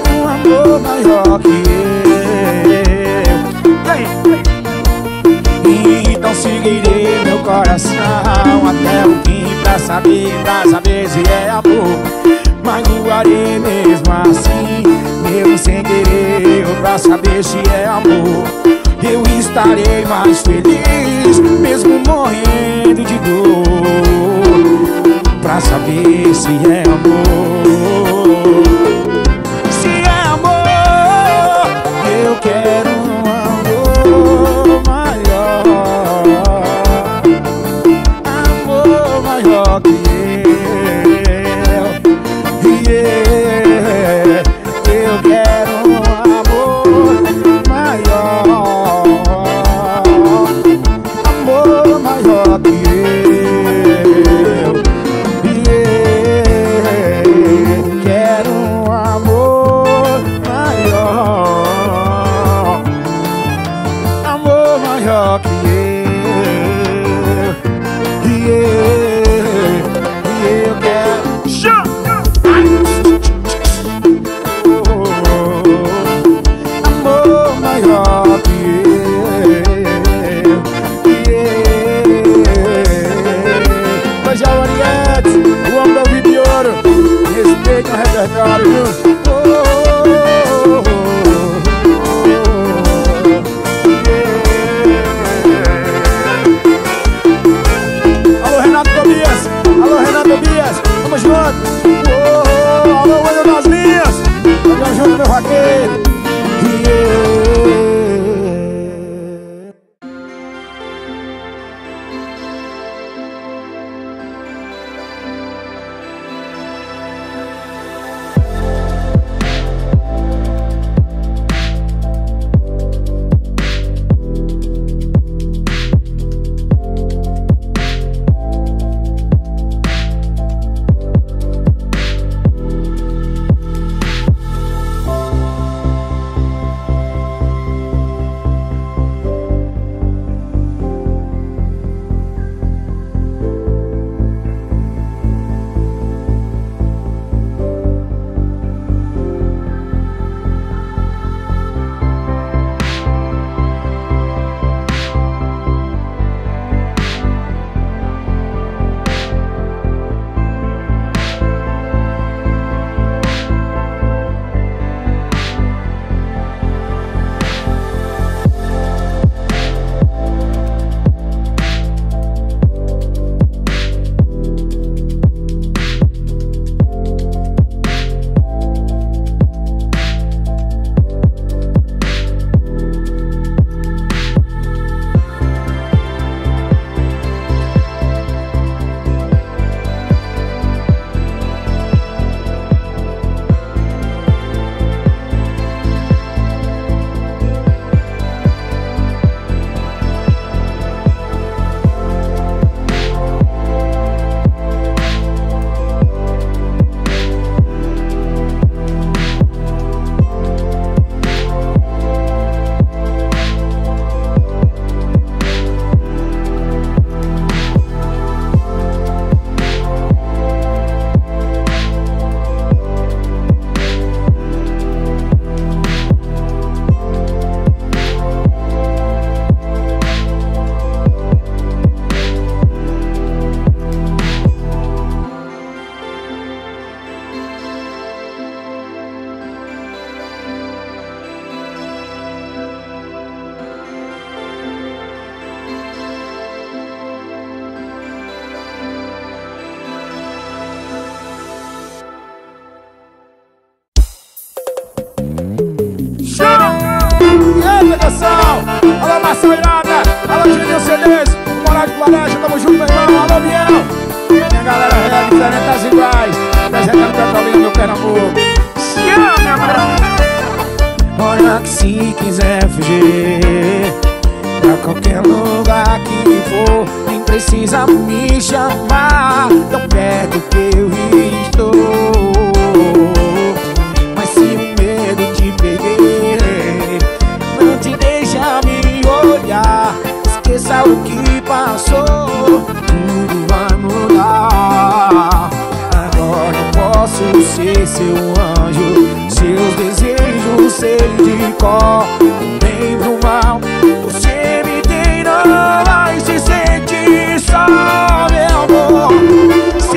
saber se é amor. Magoarei mesmo assim, mesmo sem querer, pra saber se é amor. Eu estarei mais feliz, mesmo morrendo de dor, pra saber se é amor. Se é amor, eu quero um amor maior, amor maior que eu quero um amor maior, amor maior que eu quero um amor maior, amor maior que eu quero. Amor maior que eu. Hoje é o Ariete, o homem da vida de ouro. Respeita o repertório, viu? Alô, Renato Tobias. Alô, Renato Tobias. Tamo junto. Alô, Wendel das Linhas. Tamo junto, meu vaqueiro. Alô, Marcelo Irada, alô, Juninho CDs, Moral de Laranja, tamo junto, meu irmão, alô, Biel. Minha galera é diferente das iguais, apresentando Petrolina, meu Pernambuco. Chama, mano. Olha que se quiser fugir pra qualquer lugar que for, nem precisa me chamar, tão perto que eu estou. Mas se o medo te perder não te deixa me olhar, esqueça o que passou, tudo vai mudar. Agora eu posso ser seu anjo, seus desejos sei de cor. Bem pro mal, você me tem, não vai se sentir só, meu amor.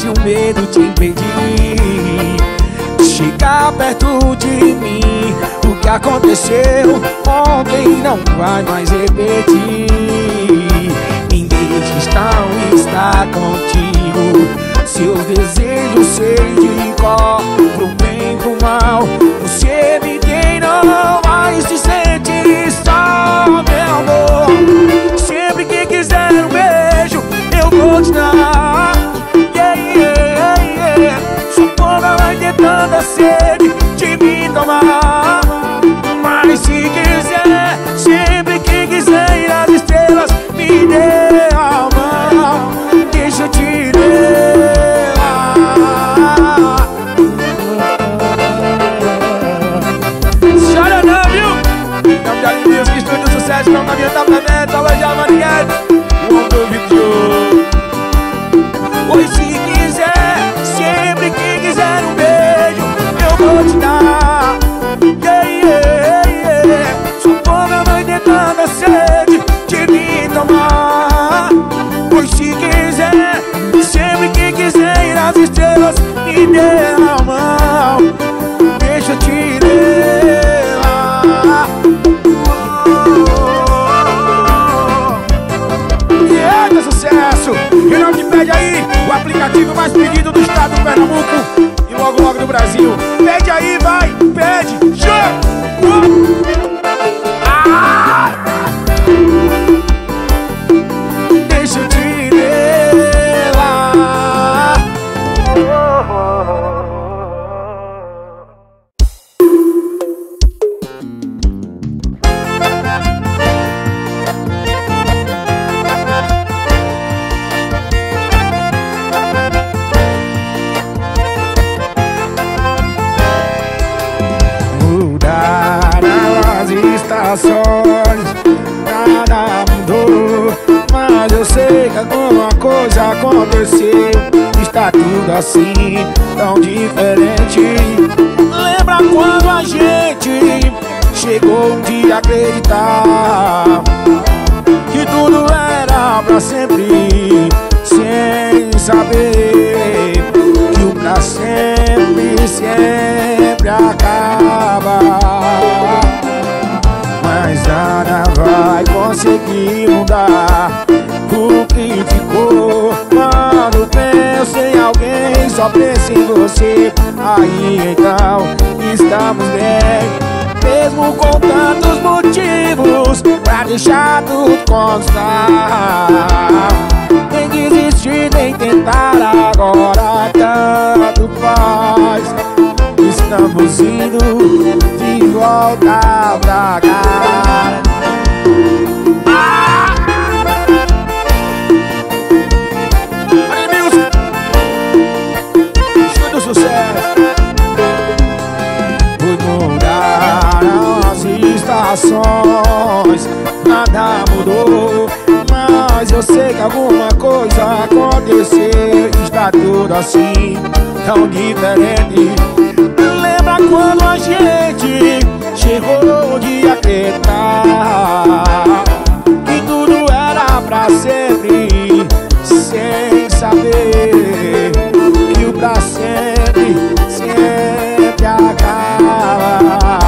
o medo te impedir chegar perto de mim. O que aconteceu ontem não vai mais repetir. Minha questão está contigo. Seus desejos sei de cor, pro bem, pro mal. Você me tem, não vai se sentir só, meu amor. Sempre que quiser um beijo, eu vou te dar. Sua boca vai ter tanta sede de me tomar. Mas se quiser, sempre que quiser ir às estrelas, me dê a mão, deixa eu te levar. Chora não, viu? Não me alivias que estúdio sucesso, não caminha da planeta, hoje a Mariette, o homem do vídeo. Pois se quiser, sempre que quiser um beijo, eu vou te dar. Sua boca vai ter tanta sede de me tomar. Pois se quiser, sempre que quiser ir às estrelas, me dê a mão, deixa eu te levar. E é sucesso! E não te pede aí o aplicativo mais pedido do estado do Pernambuco e logo logo do Brasil. Pede aí, vai, pede, chama! Deixa eu te levar. Nada mudou, mas eu sei que alguma coisa aconteceu. Está tudo assim, tão diferente. Lembra quando a gente chegou um dia a acreditar que tudo era pra sempre, sem saber que o pra sempre, sempre acaba. Mas nada vai conseguir mudar o que ficou. Quando penso em alguém, só penso em você. Aí então estamos bem, mesmo com tantos motivos pra deixar tudo constar. Nem desistir, nem tentar agora, tanto faz. Estamos indo de volta pra cá. Estúdio Sucesso. Foi mudar as estações, nada mudou, mas eu sei que alguma coisa aconteceu. Está tudo assim, tão diferente. Lembra quando a gente chegou de acreditar que tudo era pra sempre, sem saber que o pra sempre, sempre acaba.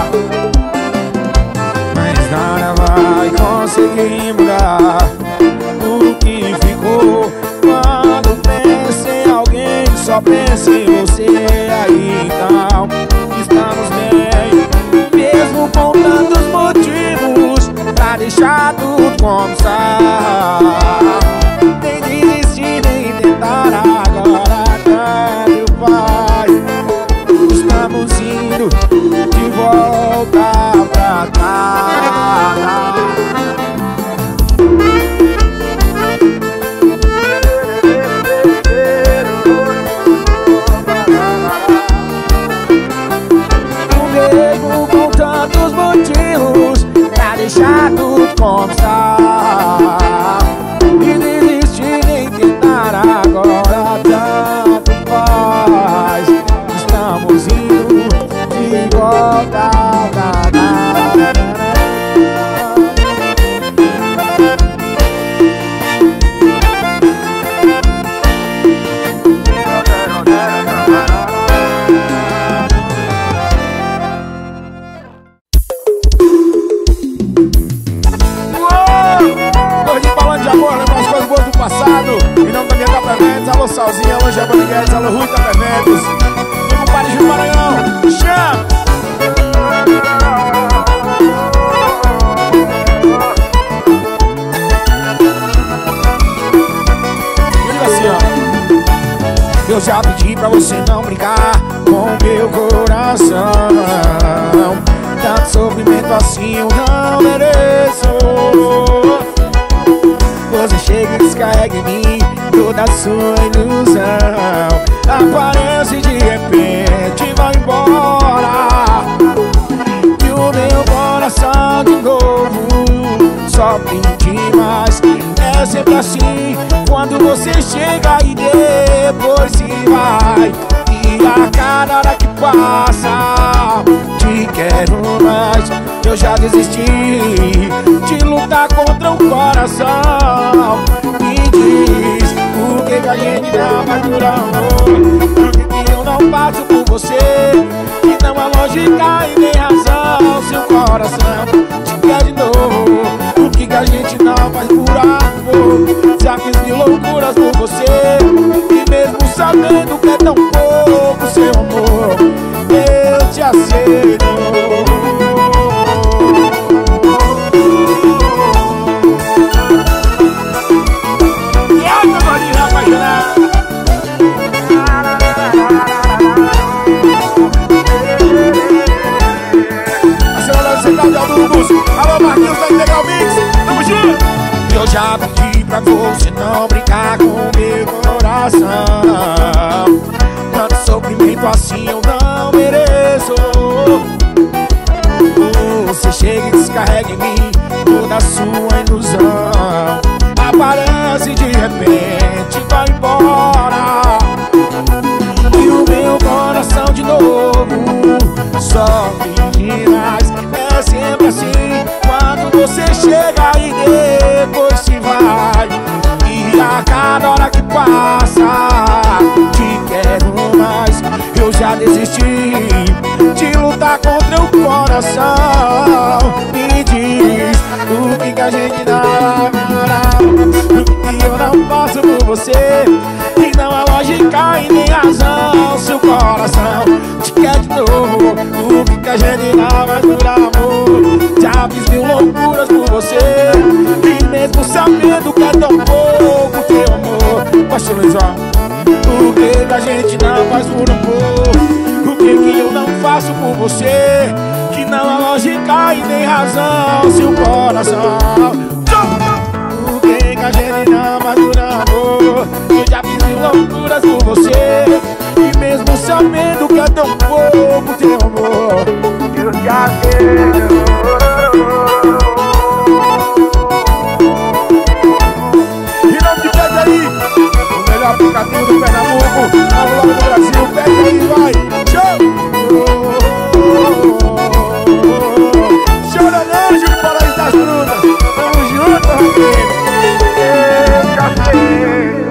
Mas nada vai conseguir mudar o que ficou. Quando pensa em alguém, só pensa em você. Aí então estamos bem, mesmo com tantos motivos pra deixar tudo como está. Nem desistir, nem tentar agora, tanto faz. Estamos indo de volta pra cá. Mesmo com tantos motivos pra deixar tudo como está. Salzinha, alô Jabani Guedes, alô Rui Tapeventos. Meu compadre Gil Maranhão, chama! Eu digo assim, ó. Eu já pedi pra você não brincar com meu coração. Tanto sofrimento assim eu não mereço. Você chega e descarrega em mim toda a sua ilusão. Aparece e de repente vai embora. E o meu coração de novo sofre demais. É sempre assim, quando você chega e depois se vai. E a cada hora que passa te quero mais. Eu já desisti de lutar contra o coração. Me diz, por que a gente não vai durar amor? Por que eu não passo por você? Que não há lógica e nem razão. Seu coração te quer de novo. Por que a gente não faz por amor? Já fiz mil loucuras por você, e mesmo sabendo que é tão pouco seu amor, eu te aceito. Alô Marquinhos da Integral Mix, tamo junto! Eu já pedi pra você não brincar com meu coração. Tanto sofrimento assim eu não mereço. Você chega e descarrega em mim toda a sua ilusão. Aparece de repente, vai embora. E o meu coração de novo sofre demais. É sempre assim, quando você chega e depois se vai. E a cada hora que passa te quero mais. Eu já desisti de lutar contra o coração. Me diz, o que a gente dá? E eu não passo por você, e não há lógica e nem razão. Seu coração te quer de novo. O que a gente não vai durar amor? Já fiz mil loucuras por você, e mesmo sabendo que é tão pouco teu amor. Pastor Luiz, ó. Por que a gente não faz por amor? Por que eu não faço por você? Que não há lógica e nem razão. Seu coração. Por que a gente não faz por amor? Eu já fiz mil loucuras por você, e mesmo sabendo que é tão pouco teu amor, eu te aceito. E não te pede aí, o melhor aplicativo do Pernambuco, a glória do Brasil, pede aí, vai, show! Choranejo do Paraíso das Frutas, tamo junto, Raquel. Eu te aceito.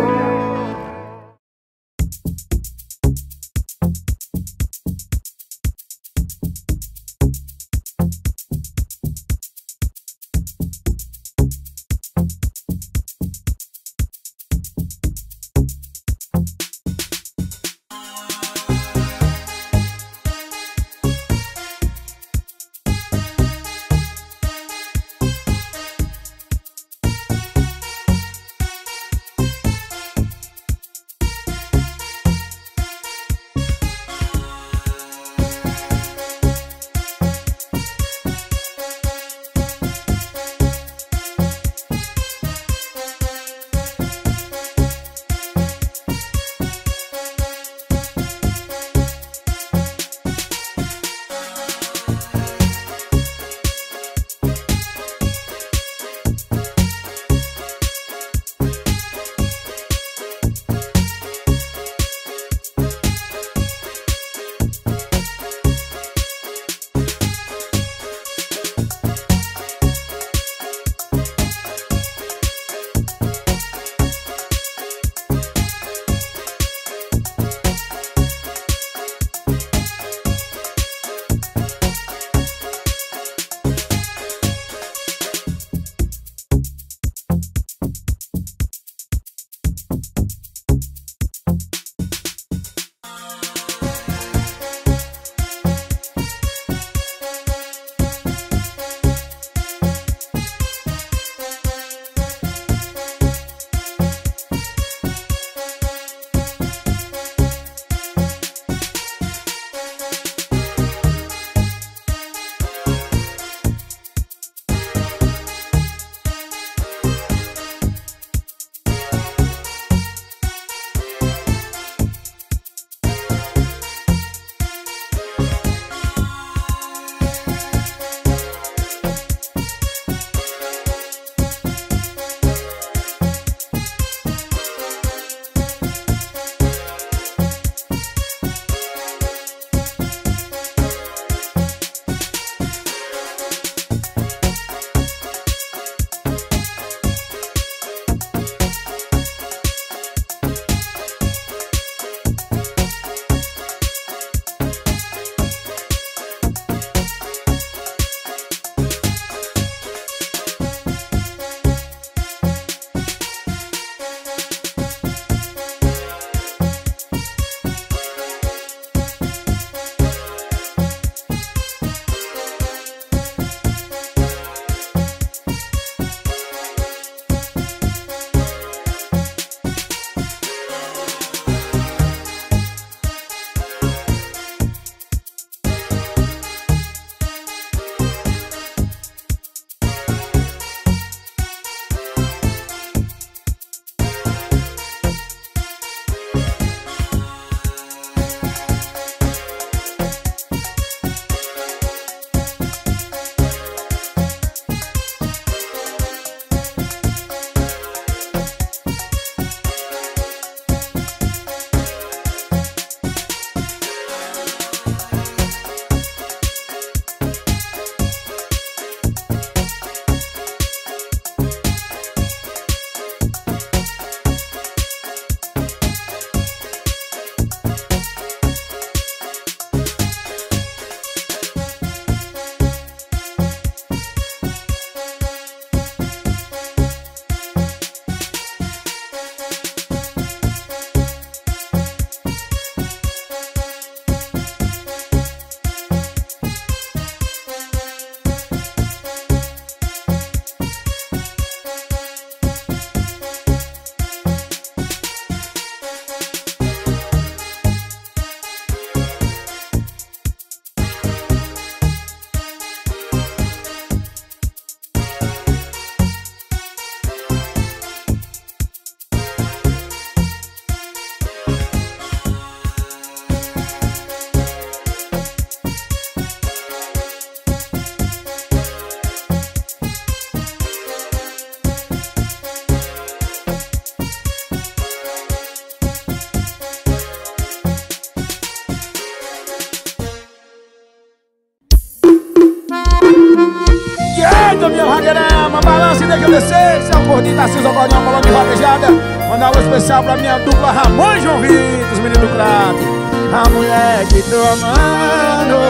deixa eu descer. Esse é o gordinho Tarcísio Acordeão, falando de vaquejada. Mandar um alô especial pra minha dupla Ramon e João Vitor, os meninos do crato. A mulher que tô amando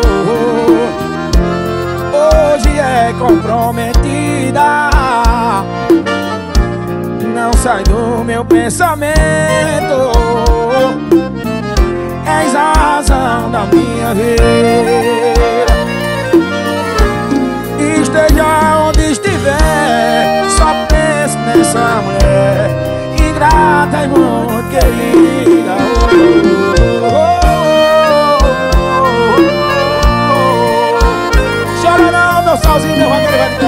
hoje é comprometida, não sai do meu pensamento. És a razão da minha vida. Esteja onde estiver, só penso nessa mulher ingrata e muito querida. Chora não, meu salzinho, meu vaqueiro vai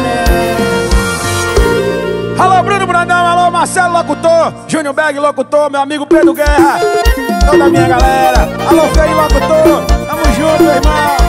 ter. Alô, Bruno Brandão, alô, Marcelo Locutor, Júnior Beg Locutor, meu amigo Pedro Guerra, toda a minha galera. Alô, Feio Locutor, tamo junto, meu irmão.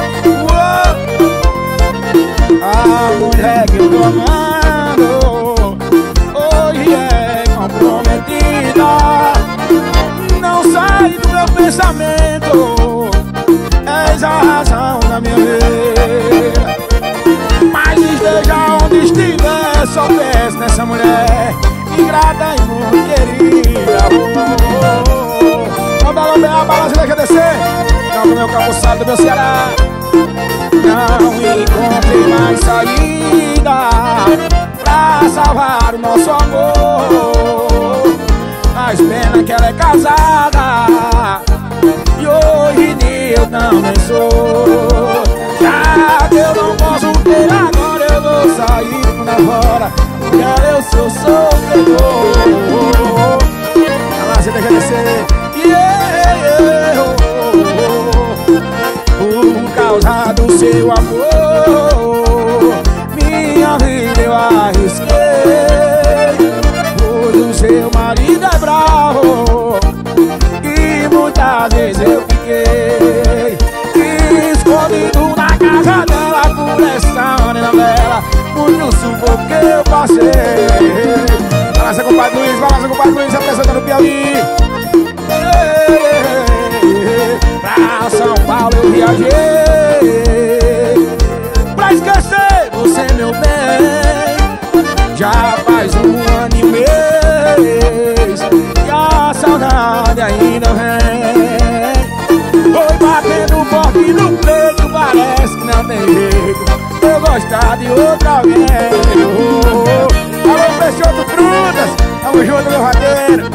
A mulher que eu tô amando hoje é comprometida, não sai do meu pensamento. És a razão da minha vida. Mas esteja onde estiver, só penso nessa mulher ingrata e muito querida. Vamos dar a balança, deixa descer. Não no meu cabuçado do meu Ceará. Não encontrei mais saída pra salvar o nosso amor. Mas pena que ela é casada e hoje em dia eu também sou. Já que eu não posso ter agora, eu vou sair por fora, porque eu sou sofredor. Ela se deixa descer. Por causa do seu amor, minha vida eu arrisquei. Pois o seu marido é bravo e muitas vezes eu fiquei escondido na casa dela por essa novela. Muito sufoco que eu passei. Balança com o Padre Luiz, apresentando o Piauí. Pra São Paulo eu viajei pra esquecer você, meu bem. Já faz um ano e mês e a saudade ainda vem. Foi batendo forte no peito, parece que não tem jeito eu gostar de outra alguém. Alô, Peixoto Frutas, tamo junto, meu vaqueiro.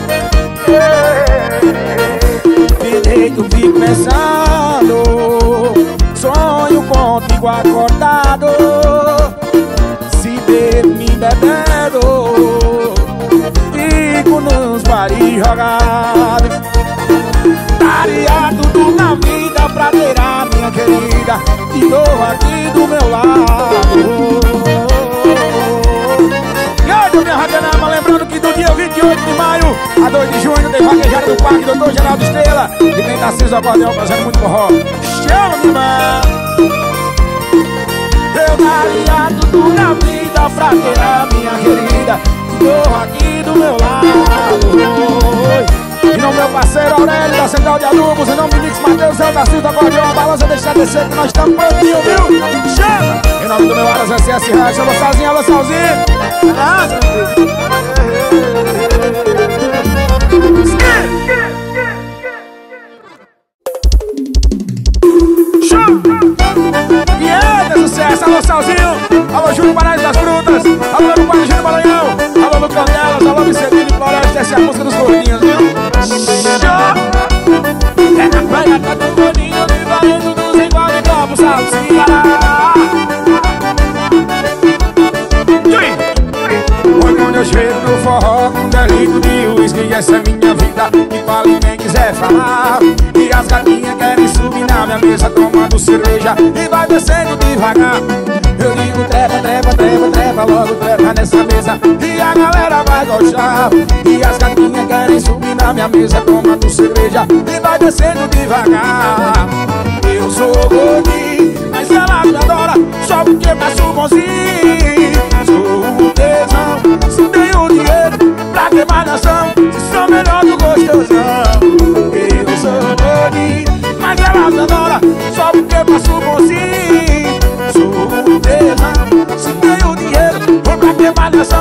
Me deito, fico pensando, sonho contigo acordado, se bebo me bebendo, fico nos bares jogados. Daria tudo na vida pra ter a minha querida de novo aqui do meu lado. E hoje, minha radenama, lembrando que do dia 28 de maio a 2 de junho tem vaquejada do Parque Doutor Geraldo Estrela e tem Tarcísio Acordeão fazendo muito forró. Chama, irmão. Eu daria tudo na vida pra ter a minha querida de novo aqui do meu lado. E não meu parceiro Aurélio da Central de Adubos, em nome de Mix Matheus, é o Tarcísio Acordeão. A balança deixa descer que nós estamos prontinhos, viu? Chama! Em nome do meu Aras SS Rádio, alô Salzinho, alô Salzinho. E é sucesso, alô Salzinho, alô Júlio Paraíso das Frutas, alô meu pai Júlio Maranhão, alô Lucão Delas, alô Vicentino e Floresta, essa é a música dos gordinhos, viu? É na praia, tá do gordinho, vivendo dos igual de copo, salsinha. Foi quando eu chego no forró com delito de uísque, essa é minha vida, e fale quem quiser falar. E as gatinhas querem subir na minha mesa tomando cerveja e vai descendo devagar. Eu digo trepa, trepa, trepa, trepa, logo trepa nessa mesa e a galera vai gostar. E as gatinhas querem subir na minha mesa tomando cerveja e vai descendo devagar. Eu sou gordinho, mas ela me adora só porque faço bonzinho. Sou o tesão, se tenho dinheiro pra queimar nação, se sou melhor do gostosão. Eu sou gordinho, mas ela me adora só porque faço bonzinho. Sou o tesão, se tenho dinheiro pra queimar nação,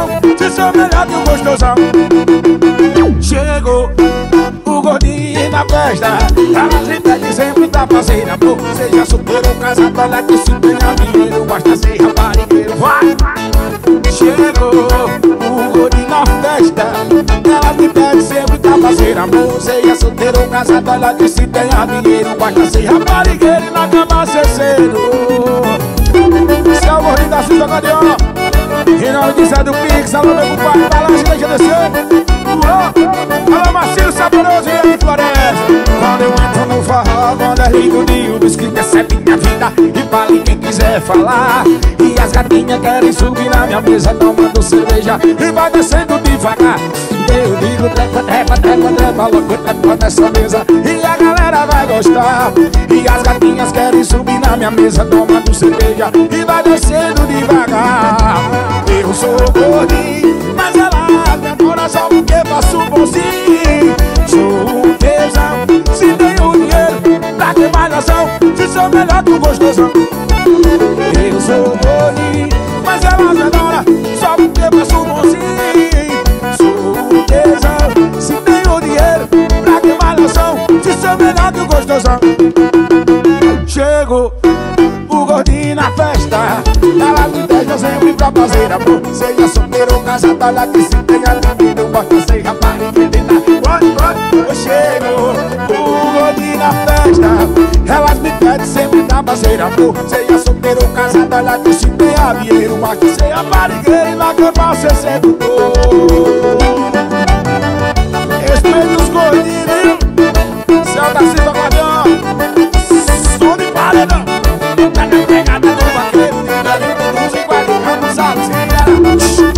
festa. Elas me pedem sempre pra fazer amor. Seja solteiro ou casado, olha que se tenha dinheiro, basta ser raparigueiro. Vai! Chegou o gordinho na festa. Elas me pedem sempre pra fazer amor. Seja solteiro ou casado, olha que se tenha dinheiro, basta ser raparigueiro e na cama ser cedo. Esse é o gordinho da Suza Gadeão. Em nome de Zé do Pix, alô meu compadre, balança, deixa descer. Alô Marcelo Saboroso e de Floresta. Quando eu entro no forró, quando é lindo de diz que essa é minha vida e fale quem quiser falar. E as gatinhas querem subir na minha mesa tomando cerveja e vai descendo devagar. Eu digo trepa, trepa, trepa, trepa, louco, trepa nessa mesa e a galera vai gostar. E as gatinhas querem subir na minha mesa tomando cerveja e vai descendo devagar. Eu sou gordinho, mas ela tem coração porque faço bonzinho. Sou um tesão, se tenho dinheiro, pra que malhação, se sou melhor que o gostosão. Eu sou gordinho, mas ela adora, só porque faço bonzinho. Sou um tesão, se tenho dinheiro, pra que malhação, se sou melhor que o gostosão. Chegou o gordinho na festa. Ela me deixa sempre pra fazer amor. Seja solteiro ou casado, olha que se tenha dinheiro, bota ser rapaz. Chegou o gordinho na festa. Elas me pedem sempre pra fazer amor. Seja solteiro ou casado, olha que se tenha dinheiro, bota ser raparigueiro e na cama ser sedutor. Respeita os gordinhos, céu da Silva Guardião. Som de paredão. Tá na pegada do vaqueiro, tá dentro dos igualicanos, sabe se era.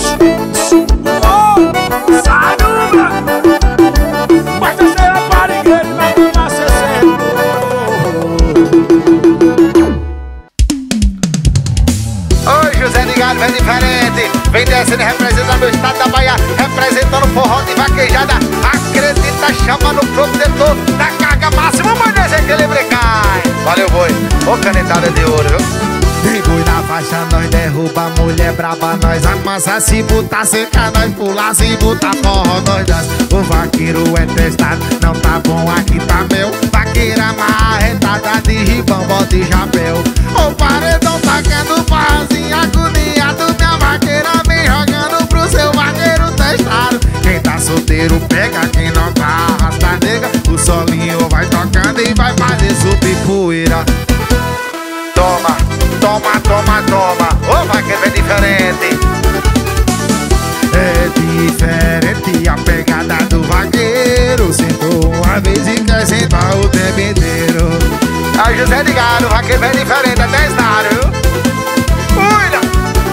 Sai do lugar. Basta ser raparigueiro e na cama ser sedutor.
Oi, José Ligado, vem diferente. Vem descendo representando o estado da Bahia, representando o forró de vaquejada. Acredita, chama no protetor da carga máxima, vai descer que ele brecai. Valeu, boi. Ô, canetada de ouro, viu?
Tem boi na faixa, nós derruba, mulher braba, nós amassa. Se botar seca, nós pula, se botar forró, nós dança. O vaqueiro é testado, não tá bom, aqui tá meu. Vaqueira marretada de ribão, bota e chapéu. O paredão tacando barrazinha, agoniado. Minha vaqueira vem jogando pro seu vaqueiro testado. Quem tá solteiro pega, quem não tá arrasta nega. O solinho vai tocando e vai fazer subir poeira.
Toma, toma, toma, toma. Ô, vaqueiro é diferente.
É diferente a pegada do vaqueiro. Sentou uma vez e quer sentar o tempo inteiro.
Aí, José Ligado, o vaqueiro é diferente, até estário, viu? Cuida!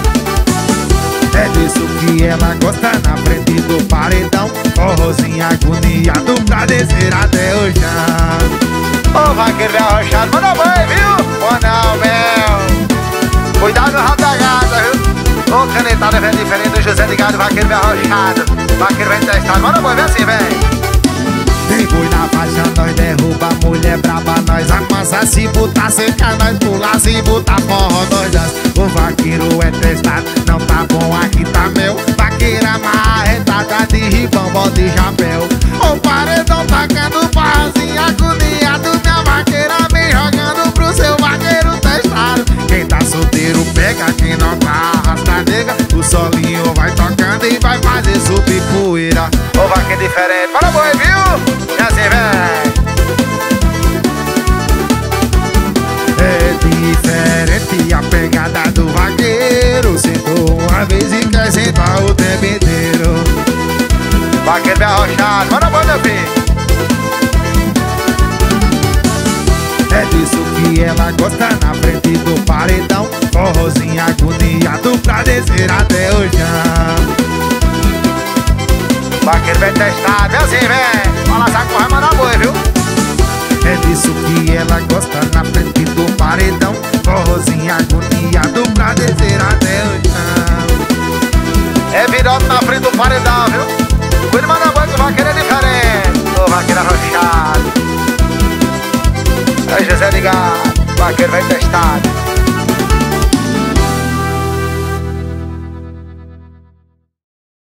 É disso que ela gosta na frente do paredão. Forrozinho agoniado pra descer até o chão.
Ô, vaqueiro é arrochado, manda bem, viu? Ô, não, meu. Cuidado no rabo da gata, viu? Ô, canetada é diferente do José Ligado, o vaqueiro é arrochado. Vaqueiro vem testado, manda bem, vem assim, vem.
Tem boi na faixa, nós derruba, mulher braba, nós amassa. Se botar seca, nós pula, se botar forró, nós dança. O vaqueiro é testado, não tá bom, aqui tá meu. Vaqueira marretada de ribão, bota e chapéu. O paredão tacando barrazinha, agoniado. Minha vaqueira vem jogando pro seu vaqueiro testado. Quem tá solteiro pega, quem não tá arrasta nega. O solinho vai tocando e vai fazer subir poeira.
Ô, vaqueiro diferente, manda bem, viu? E assim, vem.
É diferente a pegada do vaqueiro. Sentou uma vez e quer sentar o tempo inteiro.
Vaqueiro bem arrochado, manda bem, meu filho.
É disso que ela gosta na frente do paredão. Forrozinho agoniado pra descer até o chão.
Vaqueiro bem testado, vem assim, vem. Balançar com raiva na boi, viu?
É disso que ela gosta na frente do paredão. Forrozinho agoniado pra descer até o chão.
É virado na frente do paredão, viu? Cuida, manda boi que o vaqueiro é diferente. Ô, vaqueiro arrochado. É José Ligado, vaqueiro bem testado.